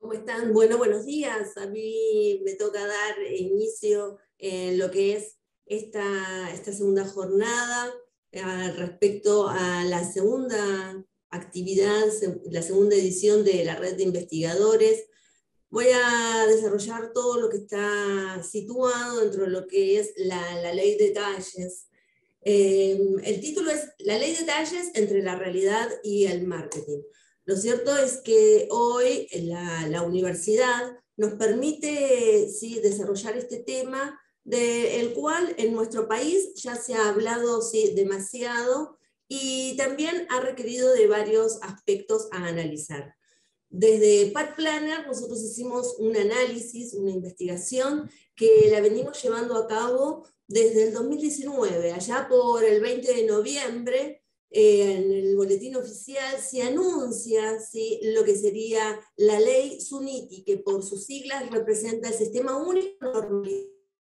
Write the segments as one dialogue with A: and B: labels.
A: ¿Cómo están? Bueno, buenos días. A mí me toca dar inicio en lo que es esta segunda jornada respecto a la segunda actividad, la segunda edición de la red de investigadores. Voy a desarrollar todo lo que está situado dentro de lo que es la ley de talles. El título es La ley de talles entre la realidad y el marketing. Lo cierto es que hoy la universidad nos permite sí, desarrollar este tema, del cual en nuestro país ya se ha hablado sí, demasiado y también ha requerido de varios aspectos a analizar. Desde Path Planner nosotros hicimos un análisis, una investigación que la venimos llevando a cabo desde el 2019, allá por el 20 de noviembre, en el boletín oficial se anuncia ¿sí? lo que sería la ley SUNITI, que por sus siglas representa el Sistema Único de Normalización,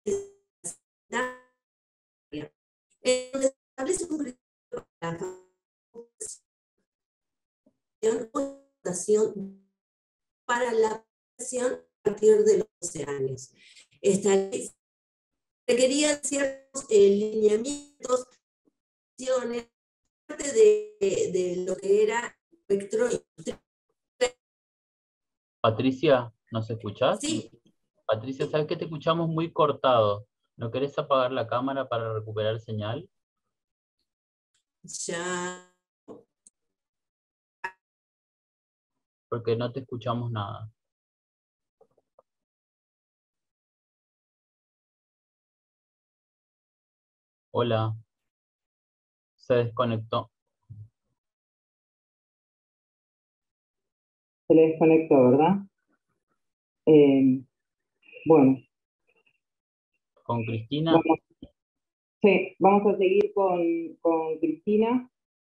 A: en donde se establece un criterio para la votación para la población a partir de los 12 años. Esta ley requería ciertos lineamientos, parte de lo que era espectro.
B: Patricia, ¿nos escuchás?
A: Sí.
B: Patricia, ¿sabes que te escuchamos muy cortado? ¿No querés apagar la cámara para recuperar señal?
A: Ya.
B: Porque no te escuchamos nada. Hola. Se desconectó.
C: Se le desconectó, ¿verdad? Bueno.
B: ¿Con Cristina?
C: Vamos a seguir con Cristina.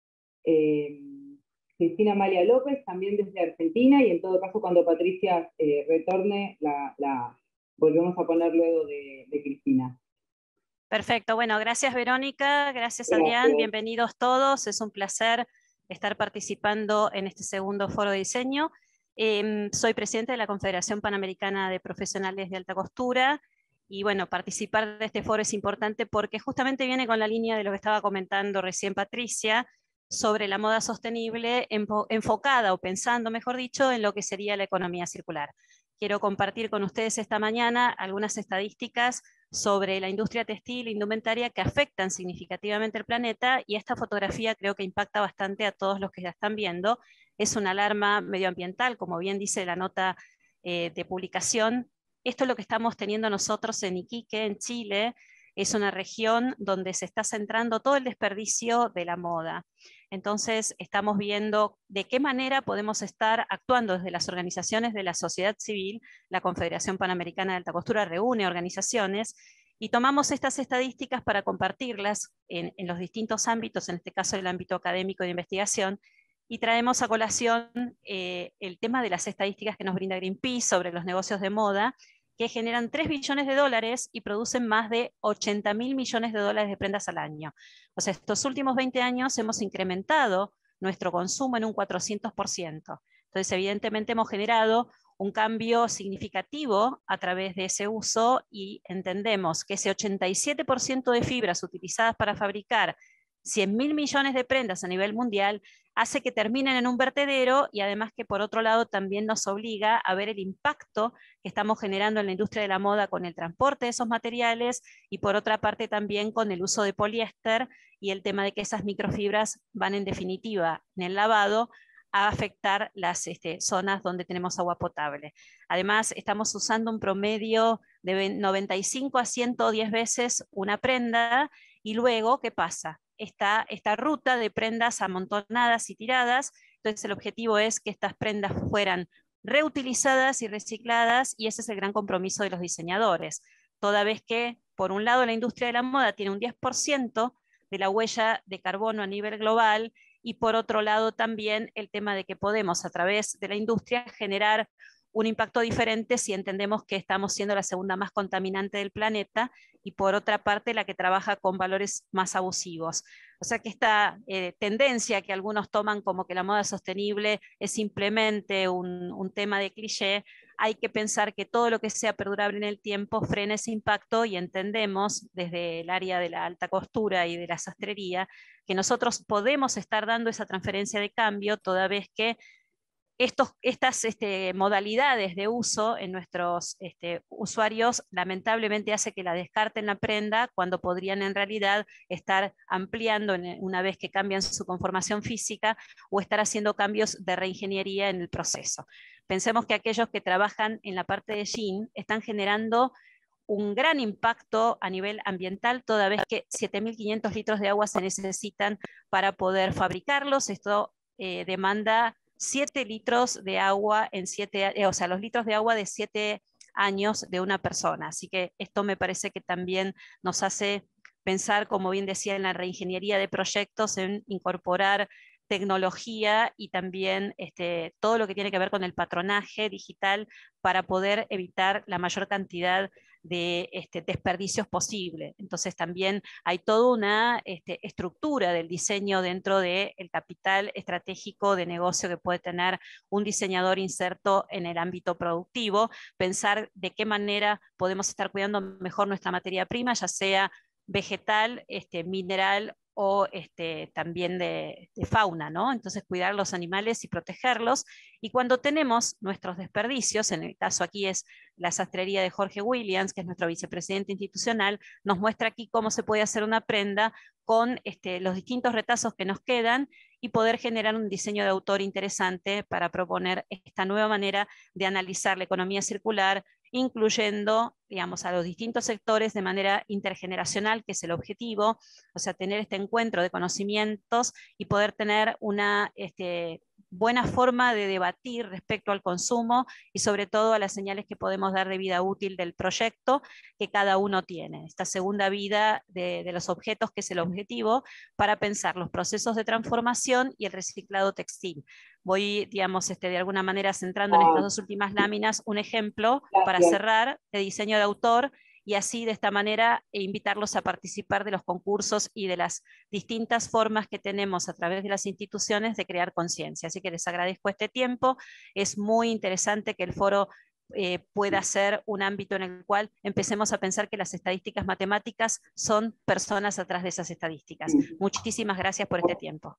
C: Cristina Amalia López, también desde Argentina, y en todo caso cuando Patricia retorne, la volvemos a poner luego de Cristina.
D: Perfecto, bueno, gracias Verónica, gracias Adrián, bienvenidos todos, es un placer estar participando en este segundo foro de diseño. Soy presidente de la Confederación Panamericana de Profesionales de Alta Costura, y bueno, participar de este foro es importante porque justamente viene con la línea de lo que estaba comentando recién Patricia, sobre la moda sostenible enfocada o pensando, mejor dicho, en lo que sería la economía circular. Quiero compartir con ustedes esta mañana algunas estadísticas sobre la industria textil e indumentaria que afectan significativamente el planeta, y esta fotografía creo que impacta bastante a todos los que ya están viendo. Es una alarma medioambiental, como bien dice la nota de publicación. Esto es lo que estamos teniendo nosotros en Iquique, en Chile. Es una región donde se está centrando todo el desperdicio de la moda. Entonces, estamos viendo de qué manera podemos estar actuando desde las organizaciones de la sociedad civil. La Confederación Panamericana de Alta Costura reúne organizaciones y tomamos estas estadísticas para compartirlas en los distintos ámbitos, en este caso el ámbito académico de investigación, y traemos a colación el tema de las estadísticas que nos brinda Greenpeace sobre los negocios de moda, que generan 3 billones de dólares y producen más de 80.000 millones de dólares de prendas al año. O sea, estos últimos 20 años hemos incrementado nuestro consumo en un 400%. Entonces, evidentemente hemos generado un cambio significativo a través de ese uso, y entendemos que ese 87% de fibras utilizadas para fabricar 100.000 millones de prendas a nivel mundial hace que terminen en un vertedero, y además que por otro lado también nos obliga a ver el impacto que estamos generando en la industria de la moda con el transporte de esos materiales, y por otra parte también con el uso de poliéster y el tema de que esas microfibras van en definitiva en el lavado a afectar las zonas donde tenemos agua potable. Además, estamos usando un promedio de 95 a 110 veces una prenda, y luego, ¿qué pasa? Esta ruta de prendas amontonadas y tiradas. Entonces el objetivo es que estas prendas fueran reutilizadas y recicladas, y ese es el gran compromiso de los diseñadores, toda vez que por un lado la industria de la moda tiene un 10% de la huella de carbono a nivel global, y por otro lado también el tema de que podemos a través de la industria generar un impacto diferente si entendemos que estamos siendo la segunda más contaminante del planeta y por otra parte la que trabaja con valores más abusivos. O sea que esta tendencia que algunos toman como que la moda sostenible es simplemente un tema de cliché, hay que pensar que todo lo que sea perdurable en el tiempo frena ese impacto y entendemos desde el área de la alta costura y de la sastrería que nosotros podemos estar dando esa transferencia de cambio toda vez que estas modalidades de uso en nuestros usuarios lamentablemente hace que la descarten la prenda cuando podrían en realidad estar ampliando una vez que cambian su conformación física o estar haciendo cambios de reingeniería en el proceso. Pensemos que aquellos que trabajan en la parte de jean están generando un gran impacto a nivel ambiental, toda vez que 7.500 litros de agua se necesitan para poder fabricarlos. Esto demanda 7 litros de agua en 7, o sea, los litros de agua de 7 años de una persona. Así que esto me parece que también nos hace pensar, como bien decía, en la reingeniería de proyectos, en incorporar tecnología y también todo lo que tiene que ver con el patronaje digital para poder evitar la mayor cantidad de desperdicios posible. Entonces también hay toda una estructura del diseño dentro del capital estratégico de negocio que puede tener un diseñador inserto en el ámbito productivo, pensar de qué manera podemos estar cuidando mejor nuestra materia prima, ya sea vegetal, mineral o también de fauna, ¿no? Entonces cuidar los animales y protegerlos. Y cuando tenemos nuestros desperdicios, en el caso aquí es la sastrería de Jorge Williams, que es nuestro vicepresidente institucional, nos muestra aquí cómo se puede hacer una prenda con los distintos retazos que nos quedan y poder generar un diseño de autor interesante para proponer esta nueva manera de analizar la economía circular, incluyendo, digamos, a los distintos sectores de manera intergeneracional, que es el objetivo, o sea, tener este encuentro de conocimientos y poder tener una buena forma de debatir respecto al consumo y sobre todo a las señales que podemos dar de vida útil del proyecto que cada uno tiene. Esta segunda vida de los objetos, que es el objetivo, para pensar los procesos de transformación y el reciclado textil. Voy, digamos, de alguna manera centrando en estas dos últimas láminas un ejemplo para cerrar de diseño de autor y así de esta manera invitarlos a participar de los concursos y de las distintas formas que tenemos a través de las instituciones de crear conciencia. Así que les agradezco este tiempo, es muy interesante que el foro pueda ser un ámbito en el cual empecemos a pensar que las estadísticas matemáticas son personas atrás de esas estadísticas. Muchísimas gracias por este tiempo.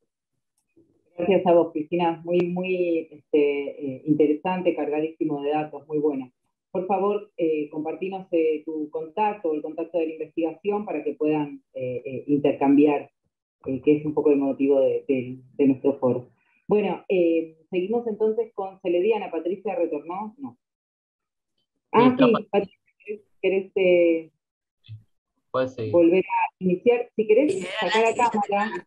C: Gracias a vos, Cristina, muy interesante, cargadísimo de datos, muy buena. Por favor, compartinos tu contacto o el contacto de la investigación para que puedan intercambiar, que es un poco el motivo de nuestro foro. Bueno, seguimos entonces con Celediana. ¿Patricia retornó? No. Ah, sí, Patricia, ¿querés volver a iniciar? Si querés, sacar la cámara.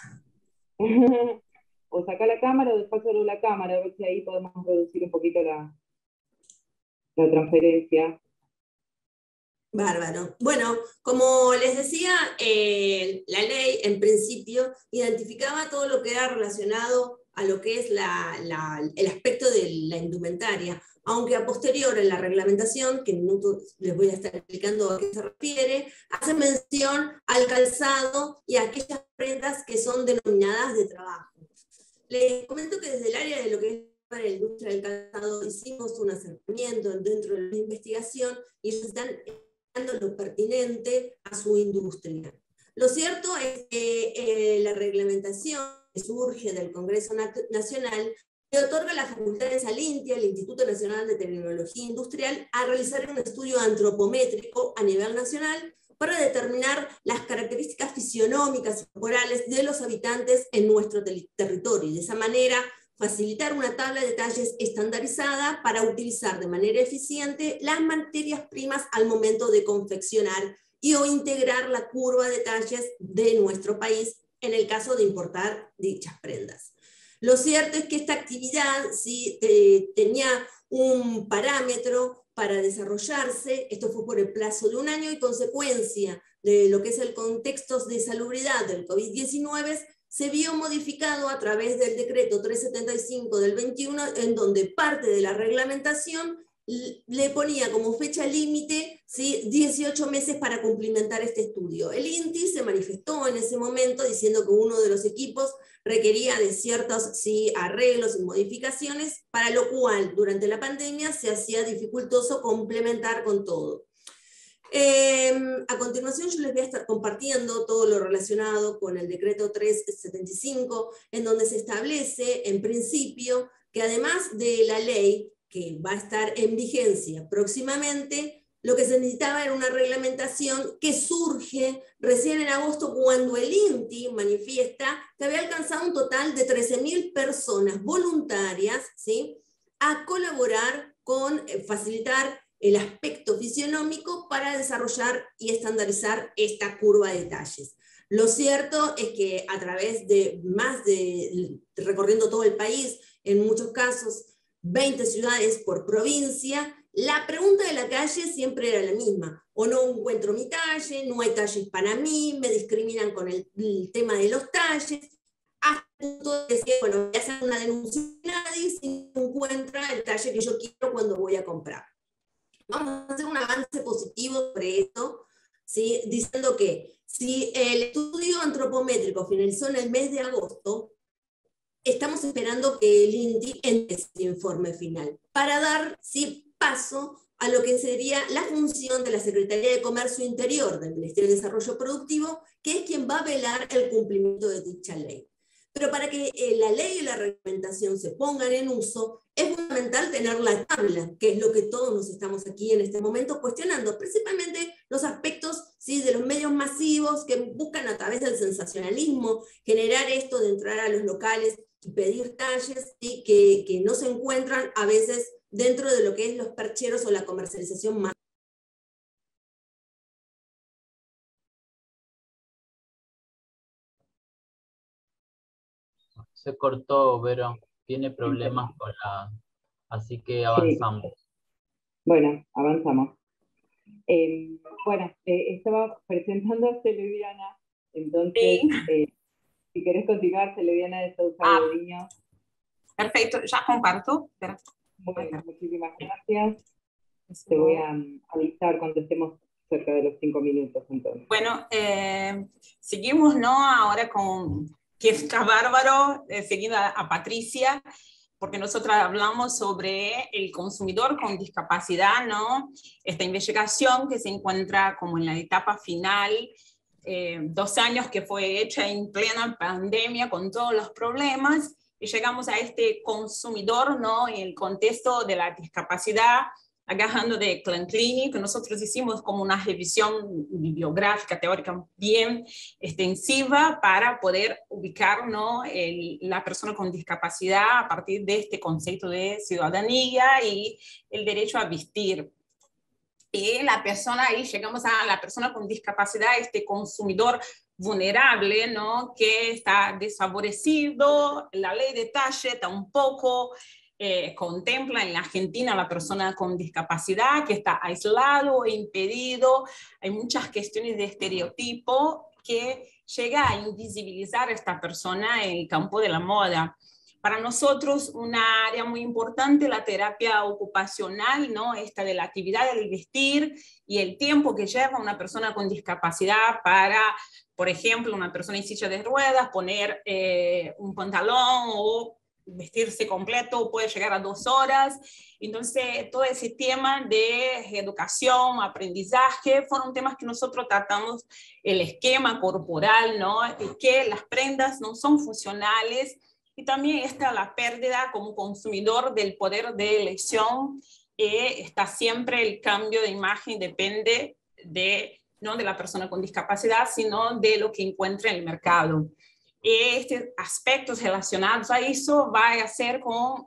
C: O sacar la cámara o despásalo la cámara, a ver si ahí podemos reducir un poquito la transferencia.
A: Bárbaro. Bueno, como les decía, la ley en principio identificaba todo lo que era relacionado a lo que es el aspecto de la indumentaria, aunque a posterior en la reglamentación, que en minutos les voy a estar explicando a qué se refiere, hace mención al calzado y a aquellas prendas que son denominadas de trabajo. Les comento que desde el área de lo que es para la industria del calzado hicimos un acercamiento dentro de la investigación y ellos están dando lo pertinente a su industria. Lo cierto es que la reglamentación que surge del Congreso Nacional le otorga las facultades al INTI, al Instituto Nacional de Tecnología Industrial, a realizar un estudio antropométrico a nivel nacional para determinar las características fisionómicas y corporales de los habitantes en nuestro territorio y de esa manera facilitar una tabla de talles estandarizada para utilizar de manera eficiente las materias primas al momento de confeccionar y o integrar la curva de talles de nuestro país en el caso de importar dichas prendas. Lo cierto es que esta actividad sí tenía un parámetro para desarrollarse, esto fue por el plazo de 1 año y consecuencia de lo que es el contexto de salubridad del COVID-19, se vio modificado a través del decreto 375 del 21, en donde parte de la reglamentación le ponía como fecha límite, ¿sí?, 18 meses para cumplimentar este estudio. El INTI se manifestó en ese momento diciendo que uno de los equipos requería de ciertos, ¿sí?, arreglos y modificaciones, para lo cual durante la pandemia se hacía dificultoso complementar con todo. A continuación yo les voy a estar compartiendo todo lo relacionado con el decreto 375, en donde se establece en principio que además de la ley que va a estar en vigencia próximamente, lo que se necesitaba era una reglamentación que surge recién en agosto, cuando el INTI manifiesta que había alcanzado un total de 13.000 personas voluntarias, ¿sí?, a colaborar con facilitar el aspecto fisionómico para desarrollar y estandarizar esta curva de talles. Lo cierto es que a través de recorriendo todo el país, en muchos casos 20 ciudades por provincia, la pregunta de la calle siempre era la misma: o no encuentro mi talle, no hay talles para mí, me discriminan con el tema de los talles, hasta el punto de decir, bueno, voy a hacer una denuncia a nadie si no encuentra el talle que yo quiero cuando voy a comprar. Vamos a hacer un avance positivo sobre esto, ¿sí?, diciendo que si el estudio antropométrico finalizó en el mes de agosto, estamos esperando que el INTI entre ese informe final para dar, ¿sí?, paso a lo que sería la función de la Secretaría de Comercio Interior del Ministerio de Desarrollo Productivo, que es quien va a velar el cumplimiento de dicha ley. Pero para que la ley y la reglamentación se pongan en uso, es fundamental tener la tabla, que es lo que todos nos estamos aquí en este momento cuestionando, principalmente los aspectos, ¿sí?, de los medios masivos que buscan a través del sensacionalismo generar esto de entrar a los locales y pedir talles, ¿sí?, que no se encuentran a veces dentro de lo que es los percheros o la comercialización más.
B: Se cortó, Vero, tiene problemas con la... Así que avanzamos. Sí.
C: Bueno, avanzamos. Estaba presentando a Celeviana, entonces, sí. Si querés continuar, Celeviana de Sousa Godinho.
E: Perfecto, ya comparto.
C: Bueno, muchísimas gracias. Te voy a avisar cuando estemos cerca de los 5 minutos, entonces.
E: Bueno, seguimos, ¿no?, ahora con, que está bárbaro, seguindo a Patricia, porque nosotros hablamos sobre el consumidor con discapacidad, ¿no? Esta investigación que se encuentra como en la etapa final, 2 años que fue hecha en plena pandemia con todos los problemas, y llegamos a este consumidor, ¿no?, en el contexto de la discapacidad, agarrando de Clan Clinic, nosotros hicimos como una revisión bibliográfica, teórica bien extensiva para poder ubicar, ¿no?, la persona con discapacidad a partir de este concepto de ciudadanía y el derecho a vestir. Y la persona, ahí llegamos a la persona con discapacidad, este consumidor vulnerable, ¿no?, que está desfavorecido, la ley de talle tampoco contempla en la Argentina a la persona con discapacidad, que está aislado e impedido. Hay muchas cuestiones de estereotipo que llega a invisibilizar a esta persona en el campo de la moda. Para nosotros, una área muy importante, la terapia ocupacional, ¿no?, esta de la actividad del vestir y el tiempo que lleva una persona con discapacidad para, por ejemplo, una persona en silla de ruedas, poner un pantalón o vestirse completo, puede llegar a 2 horas. Entonces, todo ese tema de educación, aprendizaje, fueron temas que nosotros tratamos, el esquema corporal, ¿no?, que las prendas no son funcionales, y también está la pérdida como consumidor del poder de elección, está siempre el cambio de imagen, depende de, no de la persona con discapacidad, sino de lo que encuentra en el mercado. Estos aspectos relacionados a eso va a ser con,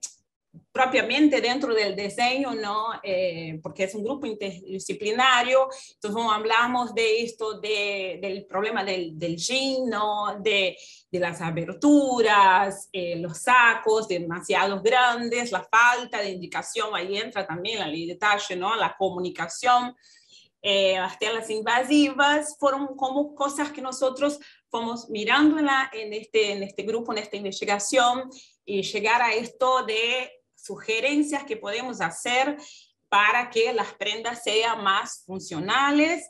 E: propiamente dentro del diseño, ¿no? Porque es un grupo interdisciplinario, entonces hablamos de esto, del problema del jean, ¿no?, de las aberturas, los sacos demasiado grandes, la falta de indicación, ahí entra también la ley de talle, ¿no?, la comunicación. Las telas invasivas fueron como cosas que nosotros fuimos mirando en este grupo, en esta investigación, y llegar a esto de sugerencias que podemos hacer para que las prendas sean más funcionales,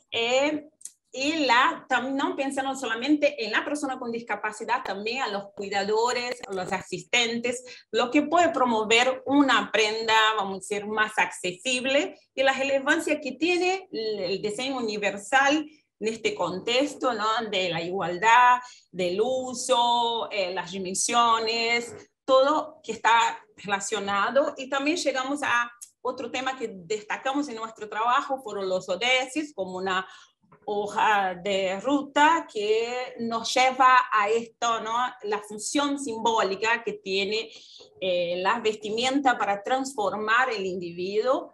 E: y no pensando solamente en la persona con discapacidad, también a los cuidadores, a los asistentes, lo que puede promover una prenda, vamos a decir, más accesible, y la relevancia que tiene el diseño universal en este contexto, ¿no? De la igualdad, del uso, las dimensiones, todo que está relacionado. Y también llegamos a otro tema que destacamos en nuestro trabajo, fueron los ODS, como una hoja de ruta que nos lleva a esto, ¿no? La función simbólica que tiene la vestimenta para transformar el individuo.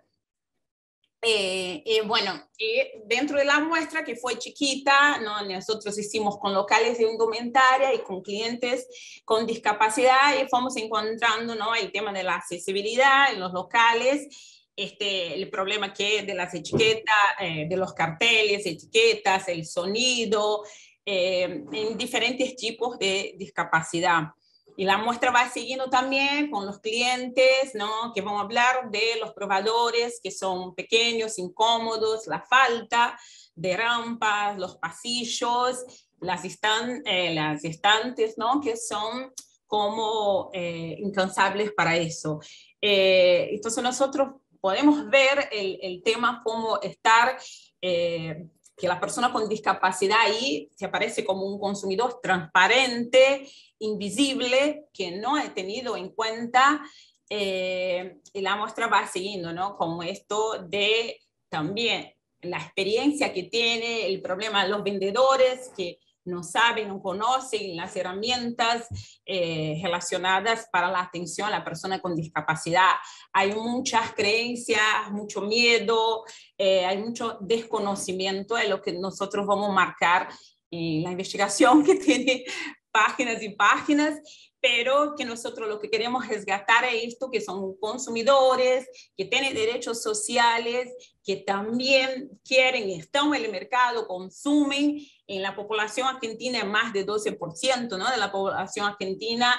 E: Bueno, dentro de la muestra, que fue chiquita, ¿no? Nosotros hicimos con locales de indumentaria y con clientes con discapacidad, y fuimos encontrando, ¿no? El tema de la accesibilidad en los locales, el problema que de las etiquetas, de los carteles, etiquetas, el sonido, en diferentes tipos de discapacidad. Y la muestra va siguiendo también con los clientes, ¿no? Que vamos a hablar de los probadores que son pequeños, incómodos, la falta de rampas, los pasillos, las estantes, ¿no? Que son como incansables para eso. Entonces nosotros podemos ver el tema como estar... que la persona con discapacidad ahí se aparece como un consumidor transparente, invisible, que no he tenido en cuenta, y la muestra va siguiendo, ¿no? Como esto de también la experiencia que tiene, el problema de los vendedores que no saben, no conocen las herramientas relacionadas para la atención a la persona con discapacidad. Hay muchas creencias, mucho miedo, hay mucho desconocimiento de lo que nosotros vamos a marcar en la investigación, que tiene páginas y páginas, pero que nosotros lo que queremos resgatar es esto, que son consumidores, que tienen derechos sociales, que también quieren, están en el mercado, consumen. En la población argentina más de 12%, ¿no? De la población argentina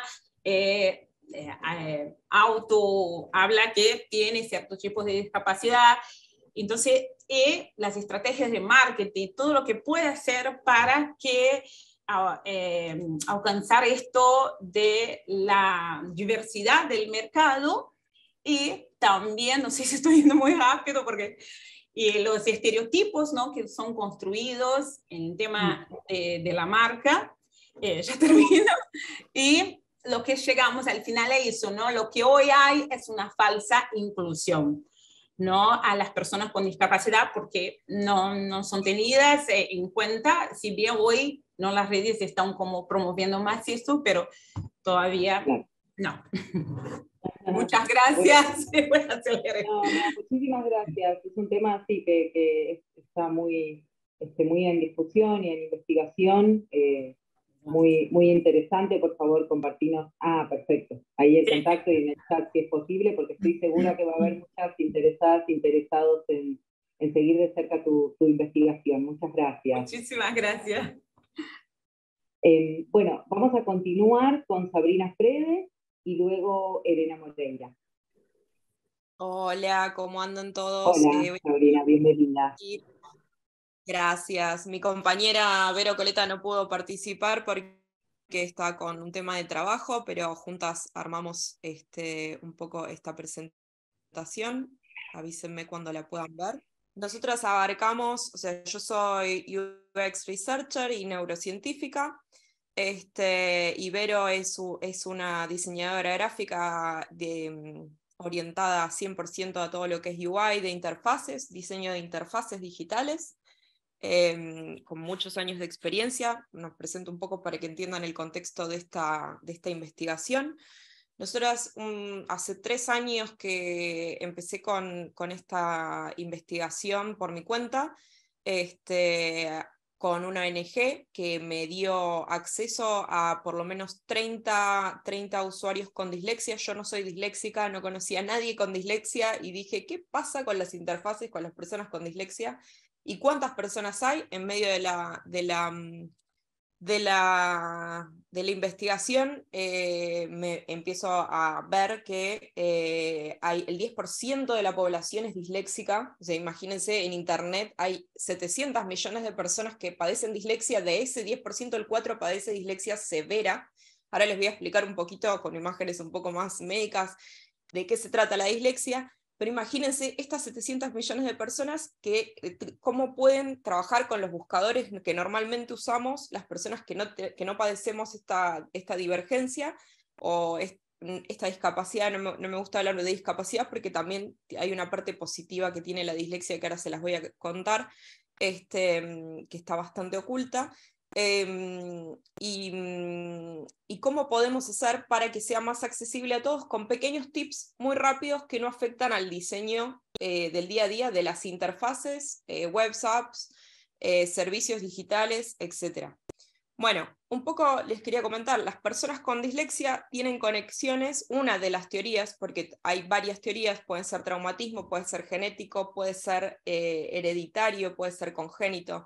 E: habla que tiene ciertos tipos de discapacidad. Entonces, las estrategias de marketing, todo lo que puede hacer para que alcanzar esto de la diversidad del mercado, y también, no sé si estoy yendo muy rápido, porque los estereotipos, ¿no? Que son construidos en el tema de la marca. Ya termino. Y lo que llegamos al final es eso, ¿no? Lo que hoy hay es una falsa inclusión, ¿no? A las personas con discapacidad, porque no son tenidas en cuenta, si bien hoy, ¿no? Las redes están como promoviendo más esto, pero todavía no. Muchas gracias.
C: Muchísimas gracias. Es un tema así que está muy en discusión y en investigación, muy interesante. Por favor, compartinos. Perfecto. Ahí el contacto y en el chat si es posible, porque estoy segura que va a haber muchas interesados en seguir de cerca tu investigación. Muchas gracias.
E: Muchísimas gracias.
C: Bueno, vamos a continuar con Sabrina Fredes y luego Elena Moreira.
F: Hola, ¿cómo andan todos?
C: Hola, Sabrina, bienvenida.
F: Gracias. Mi compañera Vero Coleta no pudo participar porque está con un tema de trabajo, pero juntas armamos un poco esta presentación. Avísenme cuando la puedan ver. Nosotras abarcamos, o sea, yo soy UX Researcher y neurocientífica. Y Vero es una diseñadora gráfica orientada 100% a todo lo que es UI de interfaces, diseño de interfaces digitales, con muchos años de experiencia. Nos presento un poco para que entiendan el contexto de esta investigación. Nosotras hace 3 años que empecé con esta investigación por mi cuenta, con una ONG que me dio acceso a por lo menos 30 usuarios con dislexia. Yo no soy disléxica, no conocía a nadie con dislexia, y dije, ¿qué pasa con las interfaces con las personas con dislexia? ¿Y cuántas personas hay en medio de de la investigación me empiezo a ver que hay el 10% de la población es disléxica. O sea, imagínense, en internet hay 700 millones de personas que padecen dislexia, de ese 10% el 4% padece dislexia severa. Ahora les voy a explicar un poquito con imágenes un poco más médicas de qué se trata la dislexia. Pero imagínense estas 700 millones de personas que cómo pueden trabajar con los buscadores que normalmente usamos las personas que no padecemos esta divergencia o esta discapacidad. No me gusta hablar de discapacidad porque también hay una parte positiva que tiene la dislexia que ahora se las voy a contar, que está bastante oculta. Y cómo podemos hacer para que sea más accesible a todos con pequeños tips muy rápidos que no afectan al diseño del día a día de las interfaces, webs, apps, servicios digitales, etc. Bueno, un poco les quería comentar, las personas con dislexia tienen conexiones, una de las teorías, porque hay varias teorías, pueden ser traumatismo, puede ser genético, puede ser hereditario, puede ser congénito.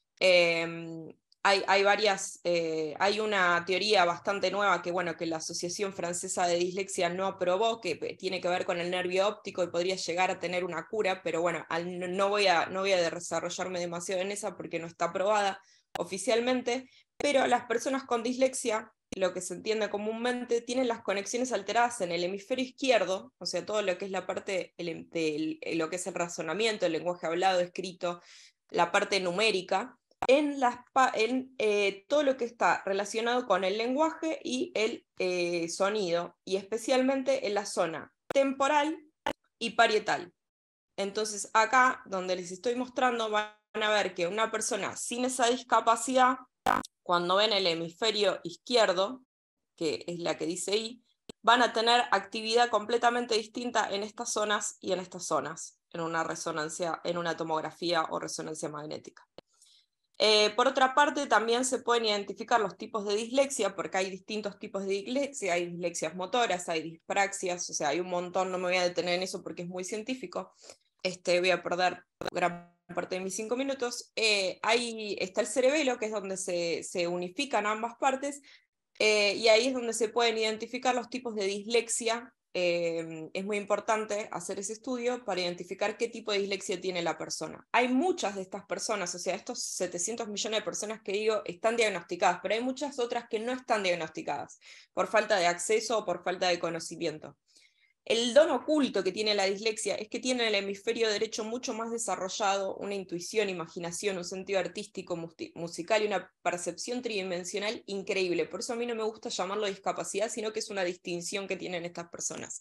F: Hay varias, hay una teoría bastante nueva que la Asociación Francesa de Dislexia no aprobó, que tiene que ver con el nervio óptico y podría llegar a tener una cura, pero bueno, no voy a desarrollarme demasiado en esa porque no está aprobada oficialmente, pero las personas con dislexia, lo que se entiende comúnmente, tienen las conexiones alteradas en el hemisferio izquierdo, o sea, todo lo que es la parte de lo que es el razonamiento, el lenguaje hablado, escrito, la parte numérica, en todo lo que está relacionado con el lenguaje y el sonido, y especialmente en la zona temporal y parietal. Entonces acá, donde les estoy mostrando, van a ver que una persona sin esa discapacidad, cuando ven el hemisferio izquierdo, que es la que dice I, van a tener actividad completamente distinta en estas zonas y en estas zonas, en una resonancia, en una tomografía o resonancia magnética. Por otra parte, también se pueden identificar los tipos de dislexia, porque hay distintos tipos de dislexia, hay dislexias motoras, hay dispraxias, o sea, hay un montón, no me voy a detener en eso porque es muy científico, voy a perder gran parte de mis 5 minutos. Ahí está el cerebelo, que es donde se unifican ambas partes, y ahí es donde se pueden identificar los tipos de dislexia. Es muy importante hacer ese estudio para identificar qué tipo de dislexia tiene la persona. Hay muchas de estas personas, o sea, estos 700 millones de personas que digo, están diagnosticadas, pero hay muchas otras que no están diagnosticadas, por falta de acceso o por falta de conocimiento. El don oculto que tiene la dislexia es que tiene el hemisferio derecho mucho más desarrollado, una intuición, imaginación, un sentido artístico, musical y una percepción tridimensional increíble. Por eso a mí no me gusta llamarlo discapacidad, sino que es una distinción que tienen estas personas.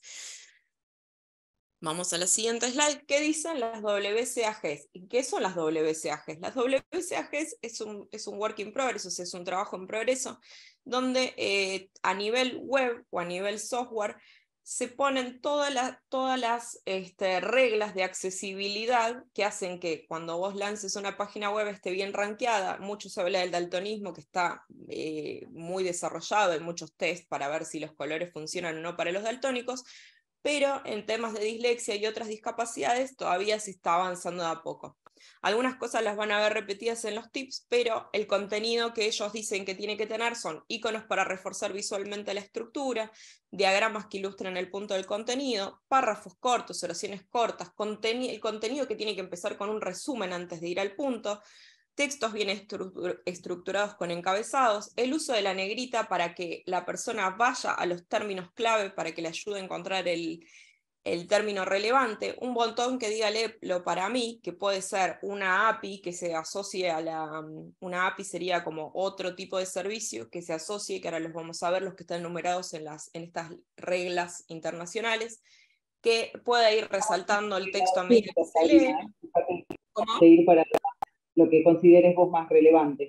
F: Vamos a la siguiente slide. ¿Qué dicen las WCAGs? ¿Y qué son las WCAGs? Las WCAGs es un work in progress, o sea, es un trabajo en progreso, donde a nivel web o a nivel software se ponen todas las reglas de accesibilidad que hacen que cuando vos lances una página web esté bien rankeada. Mucho se habla del daltonismo, que está muy desarrollado, hay muchos test para ver si los colores funcionan o no para los daltónicos, pero en temas de dislexia y otras discapacidades todavía se está avanzando de a poco. Algunas cosas las van a ver repetidas en los tips, pero el contenido que ellos dicen que tiene que tener son iconos para reforzar visualmente la estructura, diagramas que ilustran el punto del contenido, párrafos cortos, oraciones cortas, el contenido que tiene que empezar con un resumen antes de ir al punto, textos bien estructurados con encabezados, el uso de la negrita para que la persona vaya a los términos clave para que le ayude a encontrar el término relevante, un botón que diga léelo para mí, que puede ser una API que se asocie una API sería como otro tipo de servicio que se asocie, que ahora los vamos a ver, los que están numerados en estas reglas internacionales, que pueda ir resaltando el texto a medida que se lee. ¿Cómo?
C: Seguir para lo que consideres vos más relevante.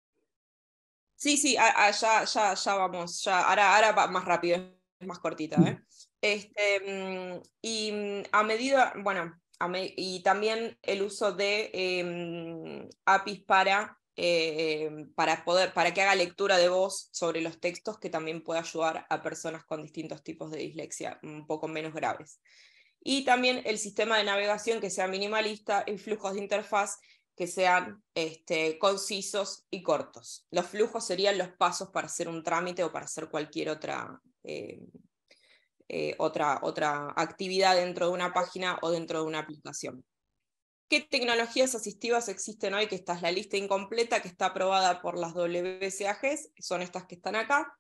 F: Sí, ya vamos, ahora va más rápido, es más cortita, y a medida, y también el uso de APIs para que haga lectura de voz sobre los textos, que también puede ayudar a personas con distintos tipos de dislexia, un poco menos graves. Y también el sistema de navegación que sea minimalista y flujos de interfaz que sean concisos y cortos. Los flujos serían los pasos para hacer un trámite o para hacer cualquier otra actividad dentro de una página o dentro de una aplicación. ¿Qué tecnologías asistivas existen hoy? Que esta es la lista incompleta que está aprobada por las WCAGs, son estas que están acá.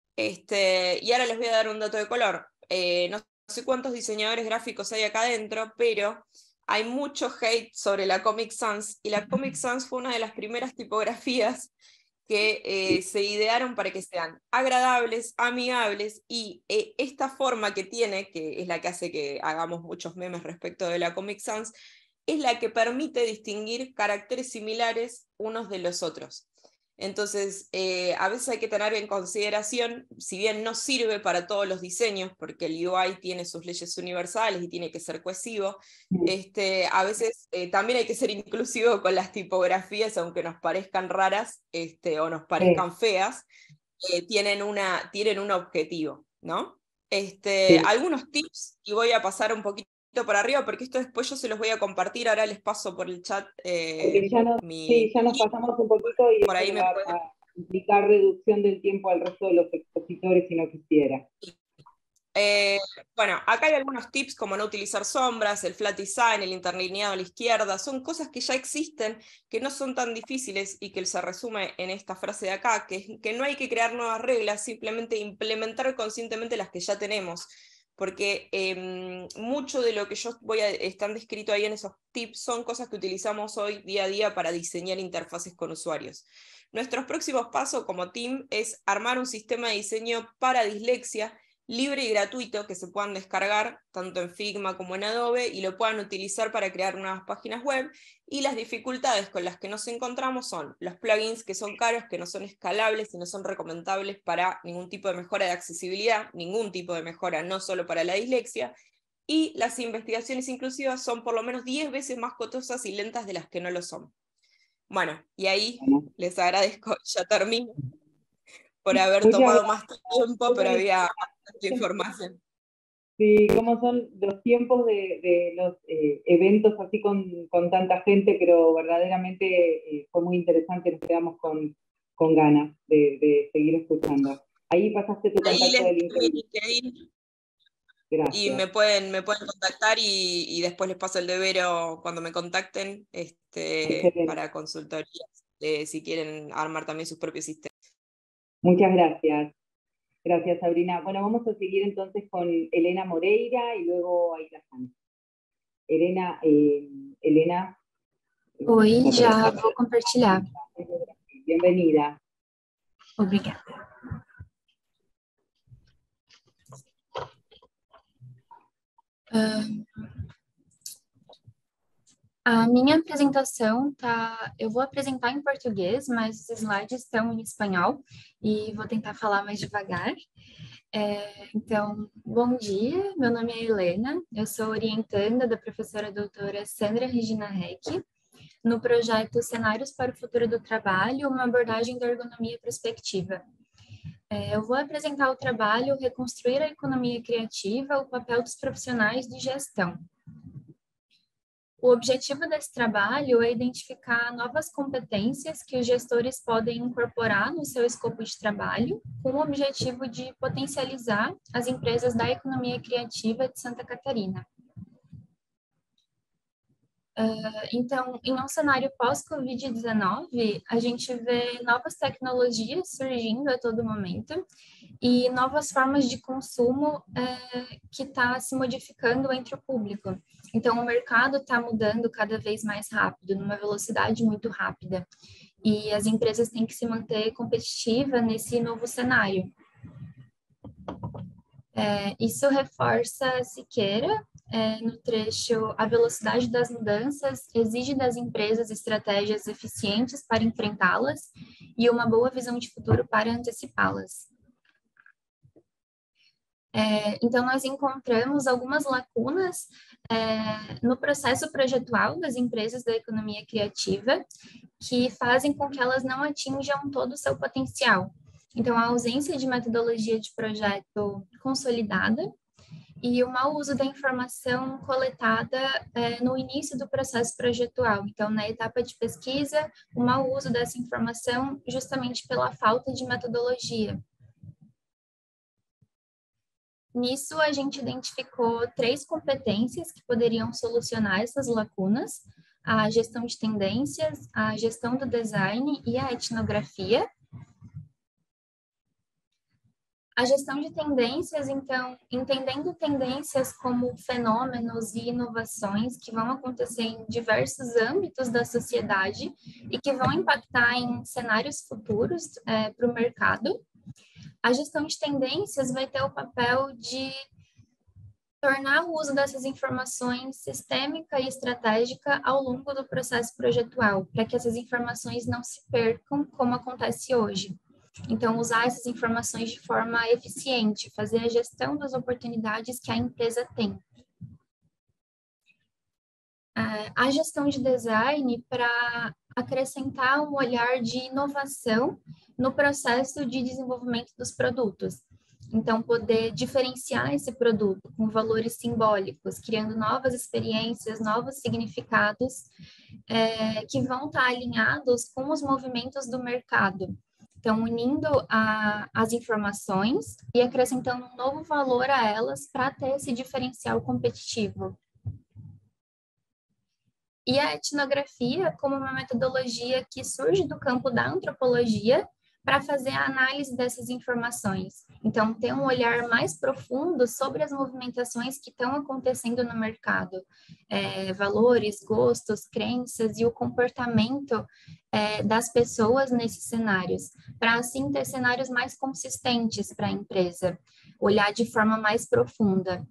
F: Y ahora les voy a dar un dato de color. No sé cuántos diseñadores gráficos hay acá adentro, pero hay mucho hate sobre la Comic Sans, y la Comic Sans fue una de las primeras tipografías que se idearon para que sean agradables, amigables, y esta forma que tiene, que es la que hace que hagamos muchos memes respecto de la Comic Sans, es la que permite distinguir caracteres similares unos de los otros. Entonces, a veces hay que tener en consideración, si bien no sirve para todos los diseños, porque el UI tiene sus leyes universales y tiene que ser cohesivo, a veces también hay que ser inclusivo con las tipografías, aunque nos parezcan raras o nos parezcan feas, tienen un objetivo, ¿no? Algunos tips, y voy a pasar un poquito por arriba, porque esto después yo se los voy a compartir, ahora les paso por el chat.
C: Ya nos pasamos un poquito y
F: por ahí me
C: va a implicar reducción del tiempo al resto de los expositores si no quisiera.
F: Bueno, acá hay algunos tips como no utilizar sombras, el flat design, el interlineado a la izquierda, son cosas que ya existen, que no son tan difíciles y que se resume en esta frase de acá, que no hay que crear nuevas reglas, simplemente implementar conscientemente las que ya tenemos. Porque mucho de lo que están descrito ahí en esos tips son cosas que utilizamos hoy día a día para diseñar interfaces con usuarios. Nuestros próximos pasos como team es armar un sistema de diseño para dislexia, libre y gratuito, que se puedan descargar tanto en Figma como en Adobe y lo puedan utilizar para crear nuevas páginas web. Y las dificultades con las que nos encontramos son los plugins que son caros, que no son escalables y no son recomendables para ningún tipo de mejora de accesibilidad, ningún tipo de mejora, no solo para la dislexia, y las investigaciones inclusivas son por lo menos 10 veces más costosas y lentas de las que no lo son. Bueno, y ahí les agradezco, ya termino, por haber tomado más tiempo, pero había bastante información.
C: Sí, cómo son los tiempos de los eventos así con tanta gente, pero verdaderamente fue muy interesante, nos quedamos con ganas de seguir escuchando. Ahí pasaste tu contacto de LinkedIn. Gracias.
F: Y me pueden contactar y después les paso el de Vero cuando me contacten para consultorías, si quieren armar también sus propios sistemas.
C: Muchas gracias. Gracias, Sabrina. Bueno, vamos a seguir entonces con Elena Moreira y luego Aida Sanz. Elena.
G: Oi, já vou compartilhar.
C: Bienvenida.
G: Obrigada. A minha apresentação eu vou apresentar em português, mas os slides estão em espanhol e vou tentar falar mais devagar. Então, bom dia, meu nome é Helena, eu sou orientanda da professora doutora Sandra Regina Heck, no projeto Cenários para o Futuro do Trabalho, uma abordagem da ergonomia prospectiva. Eu vou apresentar o trabalho Reconstruir a Economia Criativa, o papel dos profissionais de gestão. O objetivo desse trabalho é identificar novas competências que os gestores podem incorporar no seu escopo de trabalho, com o objetivo de potencializar as empresas da economia criativa de Santa Catarina. Então, em um cenário pós-Covid-19, a gente vê novas tecnologias surgindo a todo momento e novas formas de consumo que está se modificando entre o público. Então, o mercado está mudando cada vez mais rápido, numa velocidade muito rápida, e as empresas têm que se manter competitivas nesse novo cenário. Isso reforça Siqueira, no trecho, a velocidade das mudanças exige das empresas estratégias eficientes para enfrentá-las e uma boa visão de futuro para antecipá-las. Então, nós encontramos algumas lacunas no processo projetual das empresas da economia criativa que fazem com que elas não atinjam todo o seu potencial. Então, a ausência de metodologia de projeto consolidada e o mau uso da informação coletada no início do processo projetual. Então, na etapa de pesquisa, o mau uso dessa informação justamente pela falta de metodologia. Nisso, a gente identificou 3 competências que poderiam solucionar essas lacunas: a gestão de tendências, a gestão do design e a etnografia. A gestão de tendências, então, entendendo tendências como fenômenos e inovações que vão acontecer em diversos âmbitos da sociedade e que vão impactar em cenários futuros para o mercado. A gestão de tendências vai ter o papel de tornar o uso dessas informações sistêmica e estratégica ao longo do processo projetual, para que essas informações não se percam como acontece hoje. Então, usar essas informações de forma eficiente, fazer a gestão das oportunidades que a empresa tem. A gestão de design para acrescentar um olhar de inovação no processo de desenvolvimento dos produtos. Então, poder diferenciar esse produto com valores simbólicos, criando novas experiências, novos significados, que vão estar alinhados com os movimentos do mercado. Então, unindo as informações e acrescentando um novo valor a elas para ter esse diferencial competitivo. E a etnografia como uma metodologia que surge do campo da antropologia para fazer a análise dessas informações. Então, ter um olhar mais profundo sobre as movimentações que estão acontecendo no mercado, valores, gostos, crenças e o comportamento das pessoas nesses cenários, para assim ter cenários mais consistentes para a empresa, olhar de forma mais profunda.